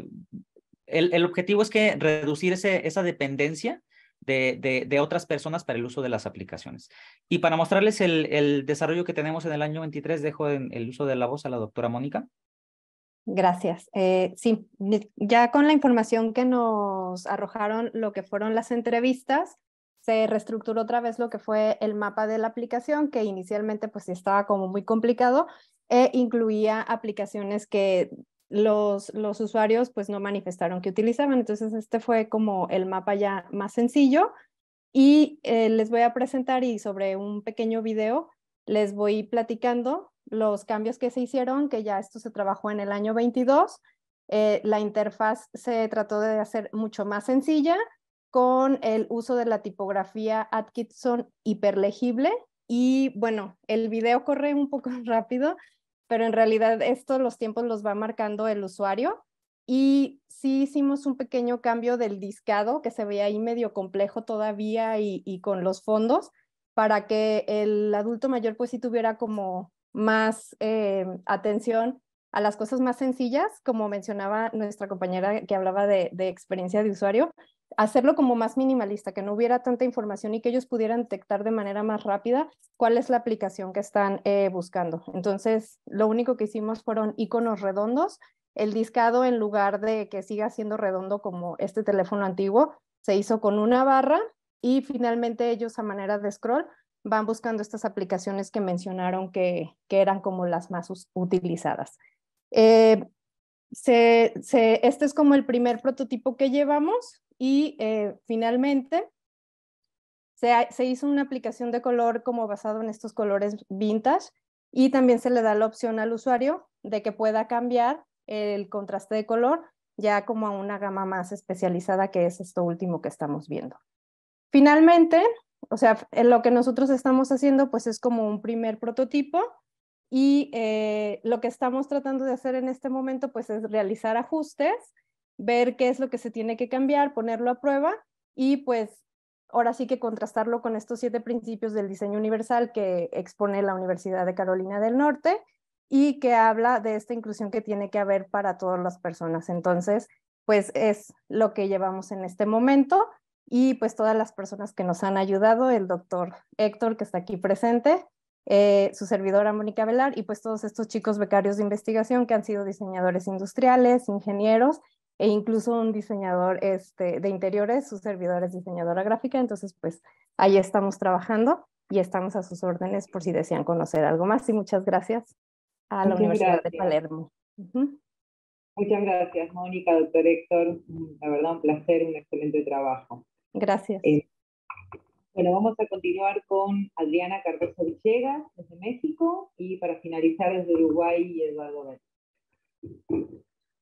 N: el objetivo es que reducir esa dependencia de otras personas para el uso de las aplicaciones. Y para mostrarles el desarrollo que tenemos en el año 23, dejo el uso de la voz a la doctora Mónica.
M: Gracias. Sí, ya con la información que nos arrojaron lo que fueron las entrevistas, se reestructuró otra vez lo que fue el mapa de la aplicación, que inicialmente pues estaba como muy complicado e incluía aplicaciones que los usuarios pues no manifestaron que utilizaban. Entonces este fue como el mapa ya más sencillo y les voy a presentar y sobre un pequeño video les voy platicando los cambios que se hicieron, que ya esto se trabajó en el año 22. La interfaz se trató de hacer mucho más sencilla con el uso de la tipografía Atkinson hiperlegible y bueno, el video corre un poco rápido, pero en realidad los tiempos los va marcando el usuario y sí hicimos un pequeño cambio del discado, que se veía ahí medio complejo todavía y con los fondos, para que el adulto mayor pues sí tuviera como más atención a las cosas más sencillas, como mencionaba nuestra compañera que hablaba de experiencia de usuario, hacerlo como más minimalista, que no hubiera tanta información y que ellos pudieran detectar de manera más rápida cuál es la aplicación que están buscando. Entonces, lo único que hicimos fueron iconos redondos. El discado, en lugar de que siga siendo redondo como este teléfono antiguo, se hizo con una barra y finalmente ellos a manera de scroll van buscando estas aplicaciones que mencionaron que eran como las más utilizadas. Este es como el primer prototipo que llevamos y finalmente se hizo una aplicación de color como basado en estos colores vintage y también se le da la opción al usuario de que pueda cambiar el contraste de color ya como a una gama más especializada, que es esto último que estamos viendo. Finalmente, o sea, lo que nosotros estamos haciendo pues es como un primer prototipo y lo que estamos tratando de hacer en este momento pues es realizar ajustes, ver qué es lo que se tiene que cambiar, ponerlo a prueba y pues ahora sí que contrastarlo con estos 7 principios del diseño universal que expone la Universidad de Carolina del Norte y que habla de esta inclusión que tiene que haber para todas las personas. Entonces, pues es lo que llevamos en este momento y pues todas las personas que nos han ayudado, el doctor Héctor que está aquí presente, su servidora Mónica Velar y pues todos estos chicos becarios de investigación que han sido diseñadores industriales, ingenieros e incluso un diseñador de interiores, su servidora es diseñadora gráfica, entonces pues ahí estamos trabajando y estamos a sus órdenes por si desean conocer algo más y muchas gracias a la Universidad de Palermo.
C: Muchas gracias, Mónica, doctor Héctor, la verdad un placer, un excelente trabajo.
M: Gracias.
C: Bueno, vamos a continuar con Adriana Cardoso Villegas, desde México, y para finalizar desde Uruguay, Eduardo Vélez.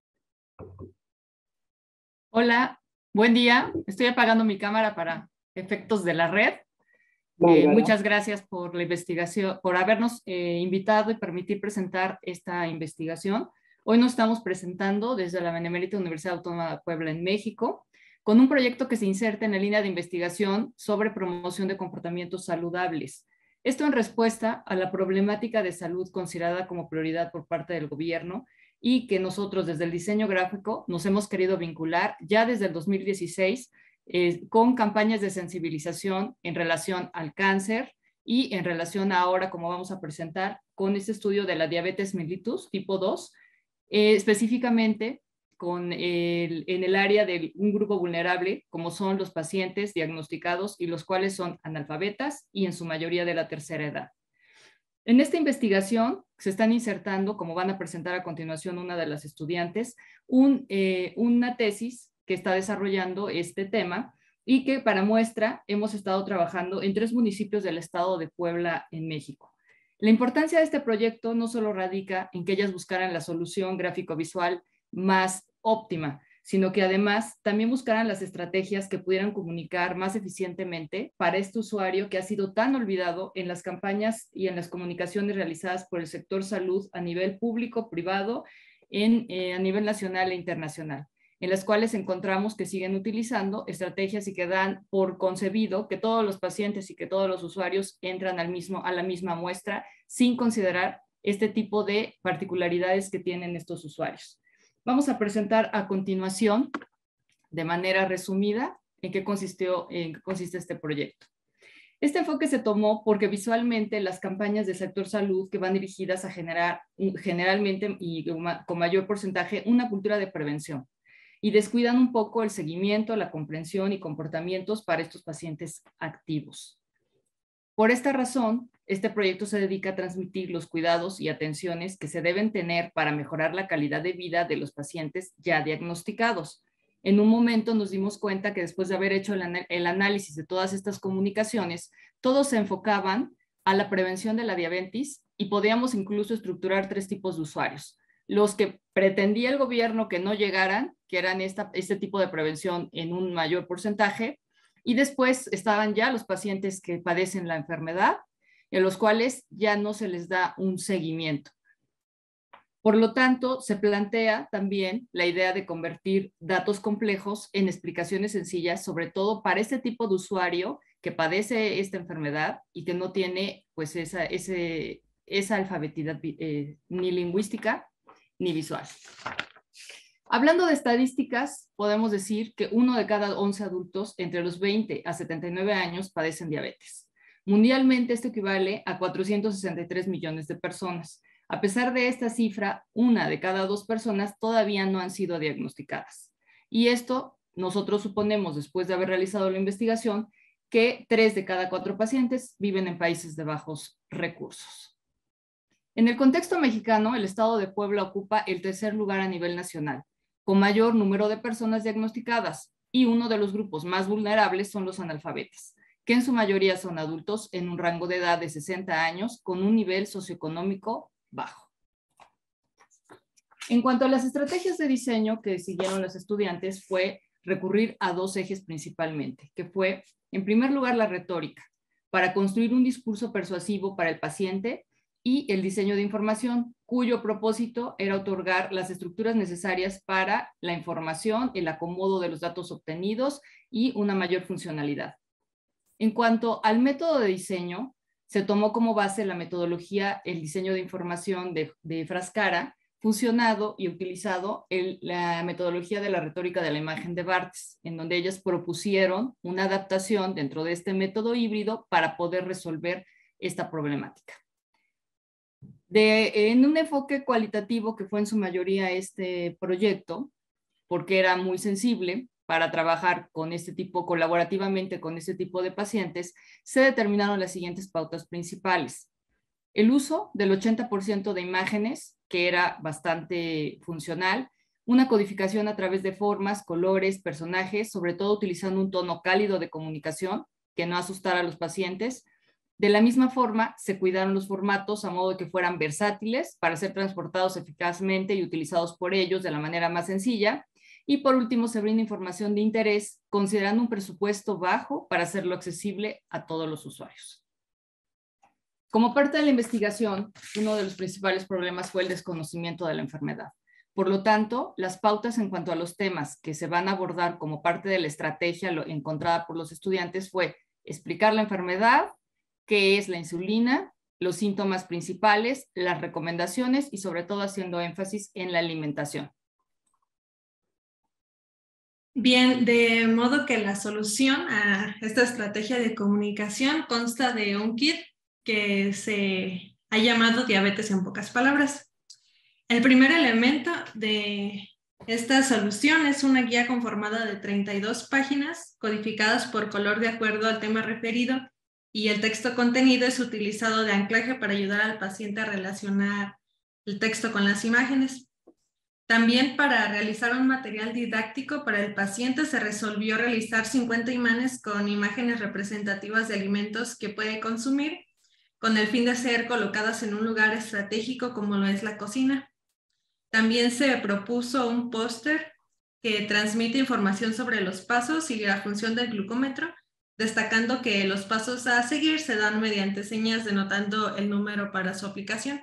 O: Hola, buen día. Estoy apagando mi cámara para efectos de la red. Muchas gracias por la investigación, por habernos invitado y permitir presentar esta investigación. Hoy nos estamos presentando desde la Benemérita Universidad Autónoma de Puebla en México, con un proyecto que se inserta en la línea de investigación sobre promoción de comportamientos saludables. Esto en respuesta a la problemática de salud considerada como prioridad por parte del gobierno y que nosotros desde el diseño gráfico nos hemos querido vincular ya desde el 2016 con campañas de sensibilización en relación al cáncer y en relación ahora, como vamos a presentar, con este estudio de la diabetes mellitus tipo 2, específicamente en el área de un grupo vulnerable, como son los pacientes diagnosticados y los cuales son analfabetas y en su mayoría de la tercera edad. En esta investigación se están insertando, como van a presentar a continuación una de las estudiantes, una tesis que está desarrollando este tema y que para muestra hemos estado trabajando en 3 municipios del estado de Puebla en México. La importancia de este proyecto no solo radica en que ellas buscaran la solución gráfico-visual más óptima, sino que además también buscaran las estrategias que pudieran comunicar más eficientemente para este usuario que ha sido tan olvidado en las campañas y en las comunicaciones realizadas por el sector salud a nivel público, privado, a nivel nacional e internacional, en las cuales encontramos que siguen utilizando estrategias y que dan por concebido que todos los pacientes y que todos los usuarios entran a la misma muestra sin considerar este tipo de particularidades que tienen estos usuarios. Vamos a presentar a continuación, de manera resumida, en qué consiste este proyecto. Este enfoque se tomó porque visualmente las campañas del sector salud que van dirigidas a generar generalmente y con mayor porcentaje una cultura de prevención y descuidan un poco el seguimiento, la comprensión y comportamientos para estos pacientes activos. Por esta razón, este proyecto se dedica a transmitir los cuidados y atenciones que se deben tener para mejorar la calidad de vida de los pacientes ya diagnosticados. En un momento nos dimos cuenta que después de haber hecho el análisis de todas estas comunicaciones, todos se enfocaban a la prevención de la diabetes y podíamos incluso estructurar 3 tipos de usuarios. Los que pretendía el gobierno que no llegaran, que eran este tipo de prevención en un mayor porcentaje, y después estaban ya los pacientes que padecen la enfermedad, en los cuales ya no se les da un seguimiento. Por lo tanto, se plantea también la idea de convertir datos complejos en explicaciones sencillas, sobre todo para este tipo de usuario que padece esta enfermedad y que no tiene pues esa alfabeticidad ni lingüística ni visual. Hablando de estadísticas, podemos decir que 1 de cada 11 adultos entre los 20 a 79 años padecen diabetes. Mundialmente esto equivale a 463 millones de personas. A pesar de esta cifra, 1 de cada 2 personas todavía no han sido diagnosticadas. Y esto nosotros suponemos, después de haber realizado la investigación, que 3 de cada 4 pacientes viven en países de bajos recursos. En el contexto mexicano, el estado de Puebla ocupa el tercer lugar a nivel nacional, con mayor número de personas diagnosticadas, y uno de los grupos más vulnerables son los analfabetas, que en su mayoría son adultos en un rango de edad de 60 años con un nivel socioeconómico bajo. En cuanto a las estrategias de diseño que siguieron los estudiantes, fue recurrir a 2 ejes principalmente, que fue, en primer lugar, la retórica, para construir un discurso persuasivo para el paciente, y el diseño de información, cuyo propósito era otorgar las estructuras necesarias para la información, el acomodo de los datos obtenidos y una mayor funcionalidad. En cuanto al método de diseño, se tomó como base la metodología, el diseño de información de Frascara, fusionado y utilizado la metodología de la retórica de la imagen de Barthes, en donde ellas propusieron una adaptación dentro de este método híbrido para poder resolver esta problemática. En un enfoque cualitativo, que fue en su mayoría este proyecto, porque era muy sensible para trabajar con este tipo, colaborativamente con este tipo de pacientes, se determinaron las siguientes pautas principales. El uso del 80% de imágenes, que era bastante funcional, una codificación a través de formas, colores, personajes, sobre todo utilizando un tono cálido de comunicación que no asustara a los pacientes. De la misma forma, se cuidaron los formatos a modo de que fueran versátiles para ser transportados eficazmente y utilizados por ellos de la manera más sencilla. Y por último, se brinda información de interés, considerando un presupuesto bajo para hacerlo accesible a todos los usuarios. Como parte de la investigación, uno de los principales problemas fue el desconocimiento de la enfermedad. Por lo tanto, las pautas en cuanto a los temas que se van a abordar como parte de la estrategia encontrada por los estudiantes fue explicar la enfermedad, qué es la insulina, los síntomas principales, las recomendaciones y sobre todo haciendo énfasis en la alimentación.
I: Bien, de modo que la solución a esta estrategia de comunicación consta de un kit que se ha llamado Diabetes en pocas palabras. El primer elemento de esta solución es una guía conformada de 32 páginas codificadas por color de acuerdo al tema referido, y el texto contenido es utilizado de anclaje para ayudar al paciente a relacionar el texto con las imágenes. También, para realizar un material didáctico para el paciente, se resolvió realizar 50 imanes con imágenes representativas de alimentos que puede consumir, con el fin de ser colocadas en un lugar estratégico como lo es la cocina. También se propuso un póster que transmite información sobre los pasos y la función del glucómetro, destacando que los pasos a seguir se dan mediante señas denotando el número para su aplicación.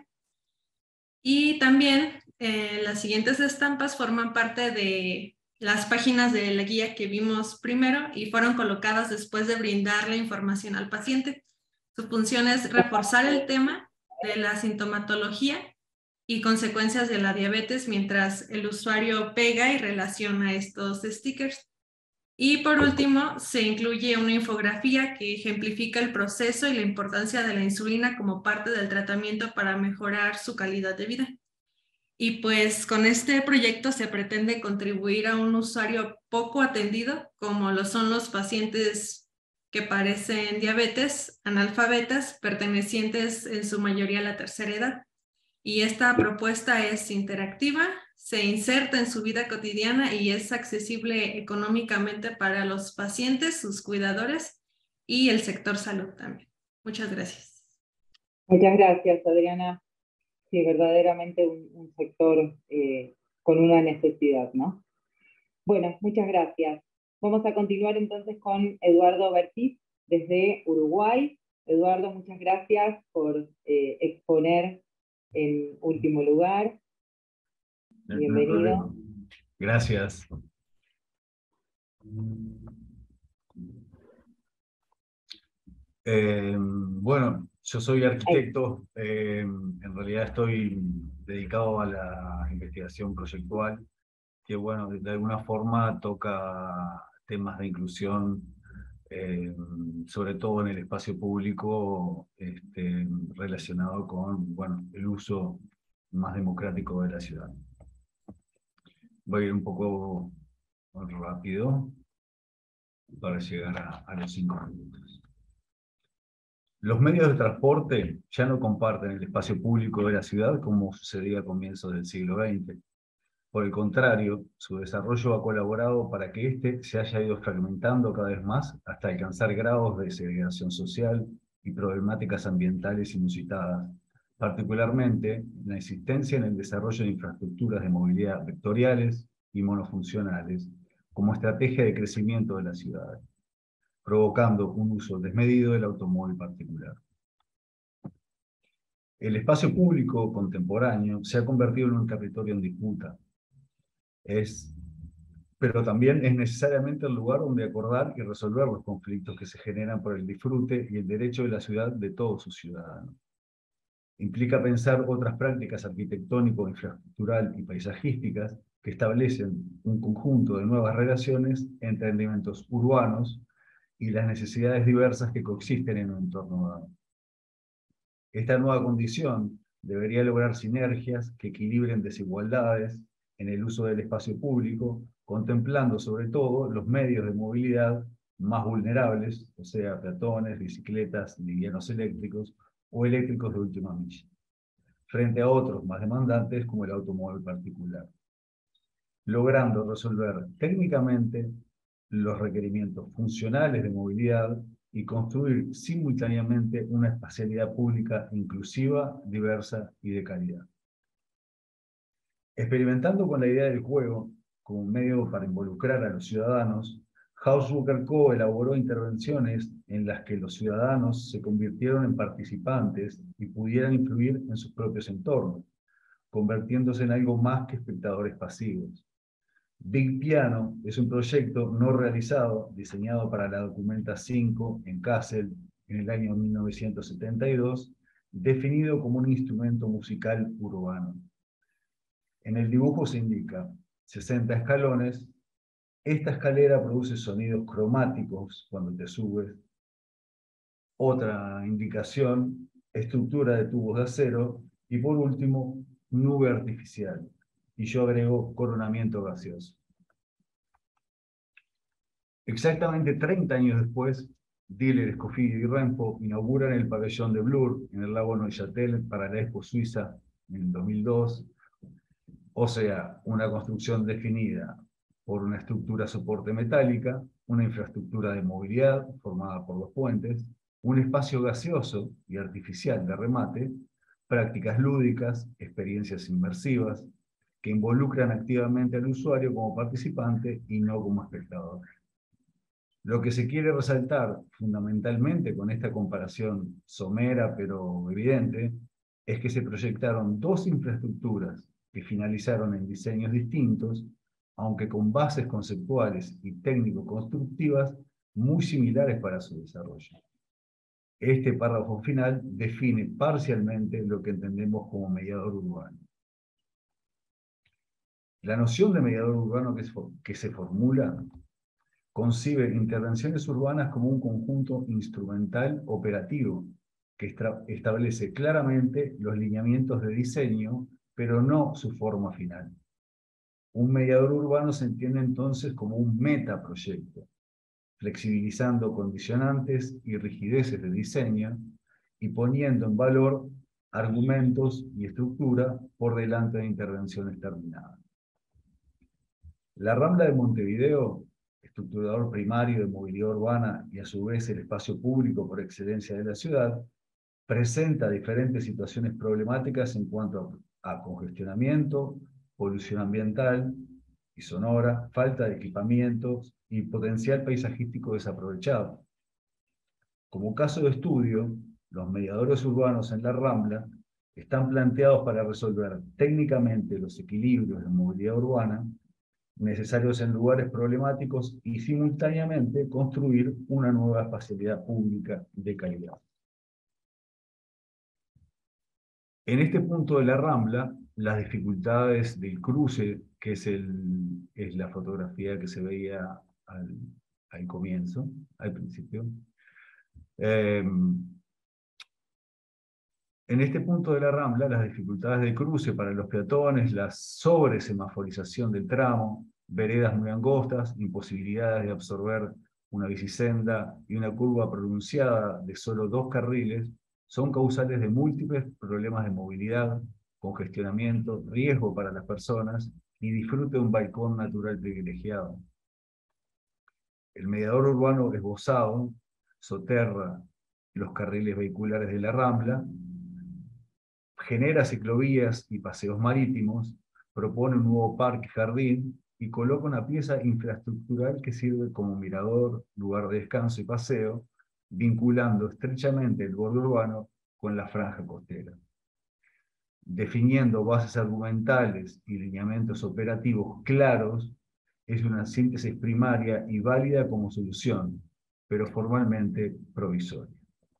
I: Y también las siguientes estampas forman parte de las páginas de la guía que vimos primero y fueron colocadas después de brindar la información al paciente. Su función es reforzar el tema de la sintomatología y consecuencias de la diabetes mientras el usuario pega y relaciona estos stickers. Y por último, se incluye una infografía que ejemplifica el proceso y la importancia de la insulina como parte del tratamiento para mejorar su calidad de vida. Y pues con este proyecto se pretende contribuir a un usuario poco atendido, como lo son los pacientes que padecen diabetes, analfabetas, pertenecientes en su mayoría a la tercera edad. Y esta propuesta es interactiva, se inserta en su vida cotidiana y es accesible económicamente para los pacientes, sus cuidadores y el sector salud también. Muchas gracias.
C: Muchas gracias, Adriana. Sí, verdaderamente un sector con una necesidad, ¿no? Bueno, muchas gracias. Vamos a continuar entonces con Eduardo Bertiz desde Uruguay. Eduardo, muchas gracias por exponer en último lugar. Bienvenido.
P: Gracias. Bueno, yo soy arquitecto, en realidad estoy dedicado a la investigación proyectual, que bueno, de alguna forma toca temas de inclusión, sobre todo en el espacio público, relacionado con, bueno, el uso más democrático de la ciudad. Voy a ir un poco rápido para llegar a los 5 minutos. Los medios de transporte ya no comparten el espacio público de la ciudad como sucedía a comienzos del siglo XX. Por el contrario, su desarrollo ha colaborado para que éste se haya ido fragmentando cada vez más hasta alcanzar grados de segregación social y problemáticas ambientales inusitadas, particularmente la existencia en el desarrollo de infraestructuras de movilidad vectoriales y monofuncionales como estrategia de crecimiento de las ciudades, provocando un uso desmedido del automóvil particular. El espacio público contemporáneo se ha convertido en un territorio en disputa, pero también es necesariamente el lugar donde acordar y resolver los conflictos que se generan por el disfrute y el derecho de la ciudad de todos sus ciudadanos. Implica pensar otras prácticas arquitectónico, infraestructural y paisajísticas que establecen un conjunto de nuevas relaciones entre elementos urbanos y las necesidades diversas que coexisten en un entorno urbano. Esta nueva condición debería lograr sinergias que equilibren desigualdades en el uso del espacio público, contemplando sobre todo los medios de movilidad más vulnerables, o sea, peatones, bicicletas, livianos eléctricos o eléctricos de última milla, frente a otros más demandantes como el automóvil particular, logrando resolver técnicamente los requerimientos funcionales de movilidad y construir simultáneamente una espacialidad pública inclusiva, diversa y de calidad. Experimentando con la idea del juego como un medio para involucrar a los ciudadanos, House Rucker Co. elaboró intervenciones en las que los ciudadanos se convirtieron en participantes y pudieran influir en sus propios entornos, convirtiéndose en algo más que espectadores pasivos. Big Piano es un proyecto no realizado diseñado para la Documenta 5 en Kassel en el año 1972, definido como un instrumento musical urbano. En el dibujo se indica 60 escalones. Esta escalera produce sonidos cromáticos cuando te subes. Otra indicación, estructura de tubos de acero. Y por último, nube artificial. Y yo agrego coronamiento gaseoso. Exactamente 30 años después, Diller, Escoffier y Renfo inauguran el pabellón de Blur en el lago Neuchâtel para la Expo Suiza en 2002. O sea, una construcción definida por una estructura soporte metálica, una infraestructura de movilidad formada por los puentes, un espacio gaseoso y artificial de remate, prácticas lúdicas, experiencias inmersivas, que involucran activamente al usuario como participante y no como espectador. Lo que se quiere resaltar fundamentalmente con esta comparación somera pero evidente, es que se proyectaron dos infraestructuras que finalizaron en diseños distintos, aunque con bases conceptuales y técnico-constructivas muy similares para su desarrollo. Este párrafo final define parcialmente lo que entendemos como mediador urbano. La noción de mediador urbano que se formula concibe intervenciones urbanas como un conjunto instrumental operativo que establece claramente los lineamientos de diseño, pero no su forma final. Un mediador urbano se entiende entonces como un metaproyecto, flexibilizando condicionantes y rigideces de diseño y poniendo en valor argumentos y estructura por delante de intervenciones terminadas. La Rambla de Montevideo, estructurador primario de movilidad urbana y a su vez el espacio público por excelencia de la ciudad, presenta diferentes situaciones problemáticas en cuanto a congestionamiento, polución ambiental y sonora, falta de equipamientos y potencial paisajístico desaprovechado. Como caso de estudio, los mediadores urbanos en la Rambla están planteados para resolver técnicamente los equilibrios de movilidad urbana necesarios en lugares problemáticos y simultáneamente construir una nueva espacialidad pública de calidad. En este punto de la Rambla, las dificultades del cruce, que es la fotografía que se veía al comienzo, al principio, en este punto de la Rambla, las dificultades de cruce para los peatones, la sobresemaforización del tramo, veredas muy angostas, imposibilidades de absorber una bicisenda y una curva pronunciada de solo 2 carriles, son causales de múltiples problemas de movilidad, congestionamiento, riesgo para las personas y disfrute de un balcón natural privilegiado. El mediador urbano esbozado soterra los carriles vehiculares de la Rambla, genera ciclovías y paseos marítimos, propone un nuevo parque jardín y coloca una pieza infraestructural que sirve como mirador, lugar de descanso y paseo, vinculando estrechamente el borde urbano con la franja costera. Definiendo bases argumentales y lineamientos operativos claros, es una síntesis primaria y válida como solución, pero formalmente provisoria.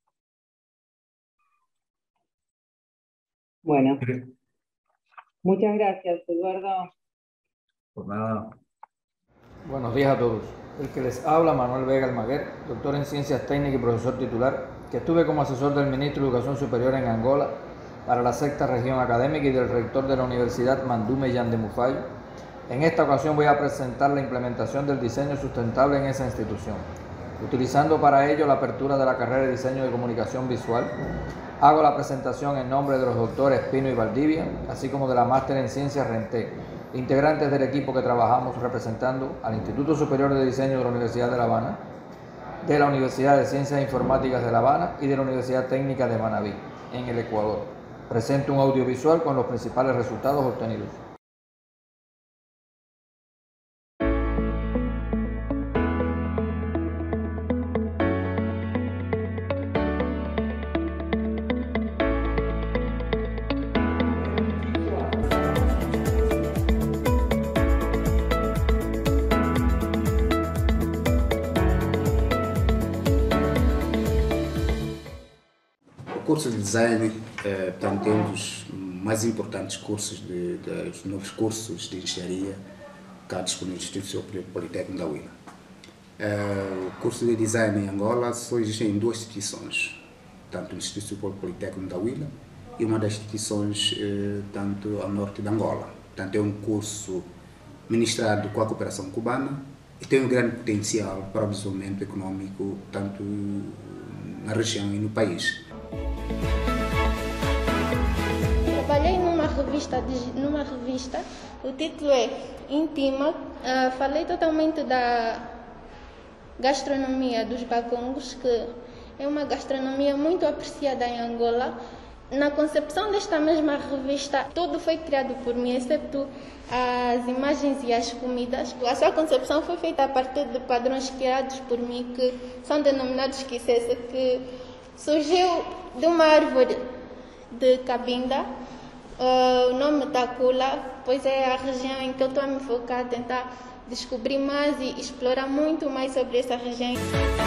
C: Bueno, muchas gracias, Eduardo.
P: Por nada.
Q: Buenos días a todos. El que les habla, Manuel Vega Almaguer, doctor en Ciencias Técnicas y profesor titular, que estuve como asesor del Ministro de Educación Superior en Angola para la 6ª región académica y del rector de la Universidad Mandume Yande Mufayo. En esta ocasión voy a presentar la implementación del diseño sustentable en esa institución. Utilizando para ello la apertura de la carrera de Diseño de Comunicación Visual, hago la presentación en nombre de los doctores Pino y Valdivia, así como de la Máster en Ciencias Renté, integrantes del equipo que trabajamos representando al Instituto Superior de Diseño de la Universidad de La Habana, de la Universidad de Ciencias Informáticas de La Habana y de la Universidad Técnica de Manabí, en el Ecuador. Presento un audiovisual con los principales resultados obtenidos.
R: O curso de design portanto, é um dos mais importantes cursos dos novos cursos de engenharia cá disponíveis no Instituto Politécnico da Huila. O curso de design em Angola só existe em 2 instituições, tanto o Instituto Politécnico da Huila e uma das instituições tanto ao norte de Angola. Portanto, é um curso ministrado com a cooperação cubana e tem um grande potencial para o desenvolvimento econômico tanto na região e no país.
S: Trabalhei numa revista, o título é Intima, falei totalmente da gastronomia dos bagongos, que é uma gastronomia muito apreciada em Angola. Na concepção desta mesma revista, tudo foi criado por mim, exceto as imagens e as comidas. A sua concepção foi feita a partir de padrões criados por mim, que são denominados quisese, que surgiu de uma árvore de Cabinda, o nome Tacula, pois é a região em que eu estou a me focar, a tentar descobrir mais e explorar muito mais sobre essa região.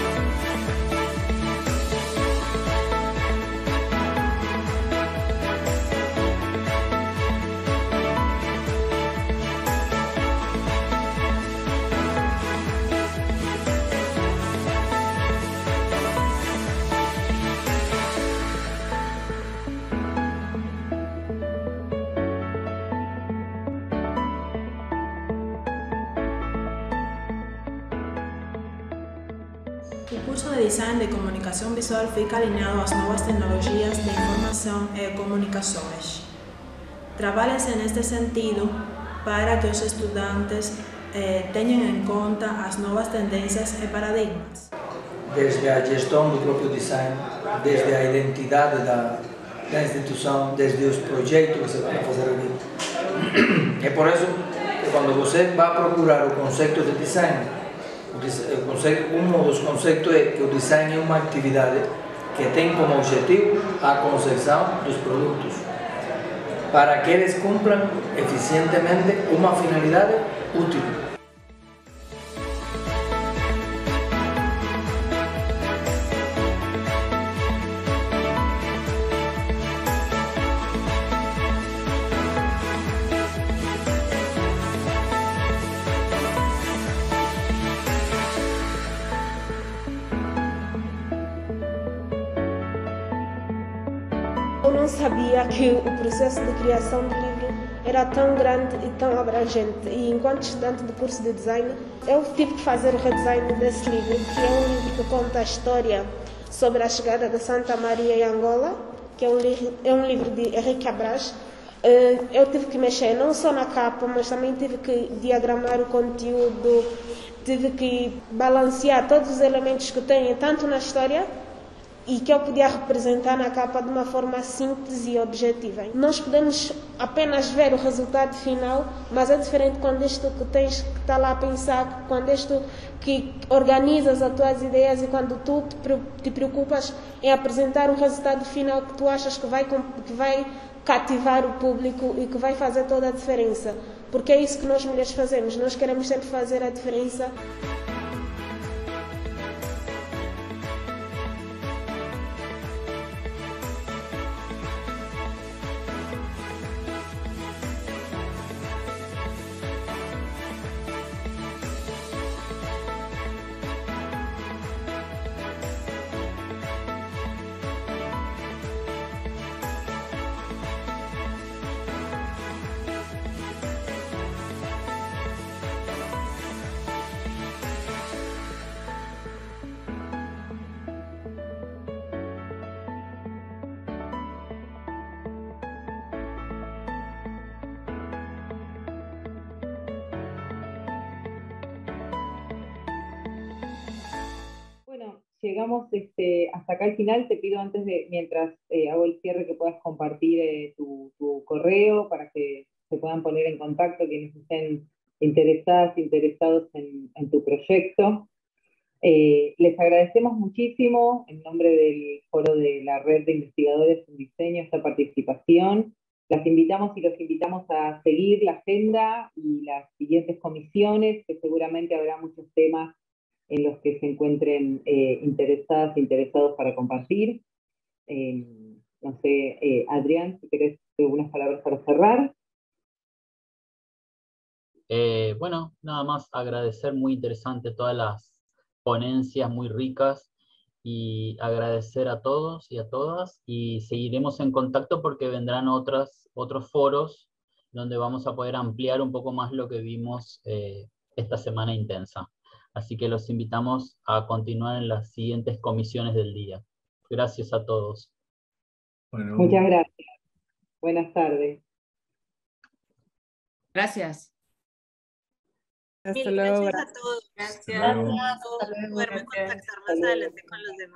T: O curso de Design de Comunicação Visual fica alinhado às novas tecnologias de informação e comunicações. Trabalha-se neste sentido para que os estudantes tenham em conta as novas tendências e paradigmas.
U: Desde a gestão do próprio design, desde a identidade da instituição, desde os projetos que se vão fazer aqui. É por isso que quando você vai procurar o conceito de design, um dos conceitos é que o design é uma atividade que tem como objetivo a concepção dos produtos. para que eles cumplan eficientemente uma finalidade útil.
D: Eu não sabia que o processo de criação do livro era tão grande e tão abrangente. E enquanto estudante do curso de design, eu tive que fazer o redesign desse livro, que é um livro que conta a história sobre a chegada de Santa Maria em Angola, que é um livro de Henrique Cabral. Eu tive que mexer não só na capa, mas também tive que diagramar o conteúdo, tive que balancear todos os elementos que tem, tanto na história e que eu podia representar na capa de uma forma simples e objetiva. Nós podemos apenas ver o resultado final, mas é diferente quando és tu que tens que estar lá a pensar, quando és tu que organizas as tuas ideias e quando tu te preocupas em apresentar um resultado final que tu achas que vai cativar o público e que vai fazer toda a diferença. Porque é isso que nós mulheres fazemos, nós queremos sempre fazer a diferença.
C: Llegamos hasta acá al final. Te pido antes de, mientras hago el cierre, que puedas compartir tu correo para que se puedan poner en contacto quienes estén interesados en tu proyecto. Les agradecemos muchísimo en nombre del Foro de la Red de Investigadores en Diseño esta participación. Las invitamos y los invitamos a seguir la agenda y las siguientes comisiones, que seguramente habrá muchos temas en los que se encuentren interesados para compartir. No sé, Adrián, si querés algunas palabras para cerrar.
B: Bueno, nada más agradecer, muy interesante todas las ponencias muy ricas, y agradecer a todos y a todas, y seguiremos en contacto porque vendrán otros foros donde vamos a poder ampliar un poco más lo que vimos esta semana intensa. Así que los invitamos a continuar en las siguientes comisiones del día. Gracias a todos.
C: Bueno. Muchas gracias. Buenas tardes.
O: Gracias.
K: Hasta luego.
I: Gracias a todos. Gracias. Podrme contactar más adelante con los demás.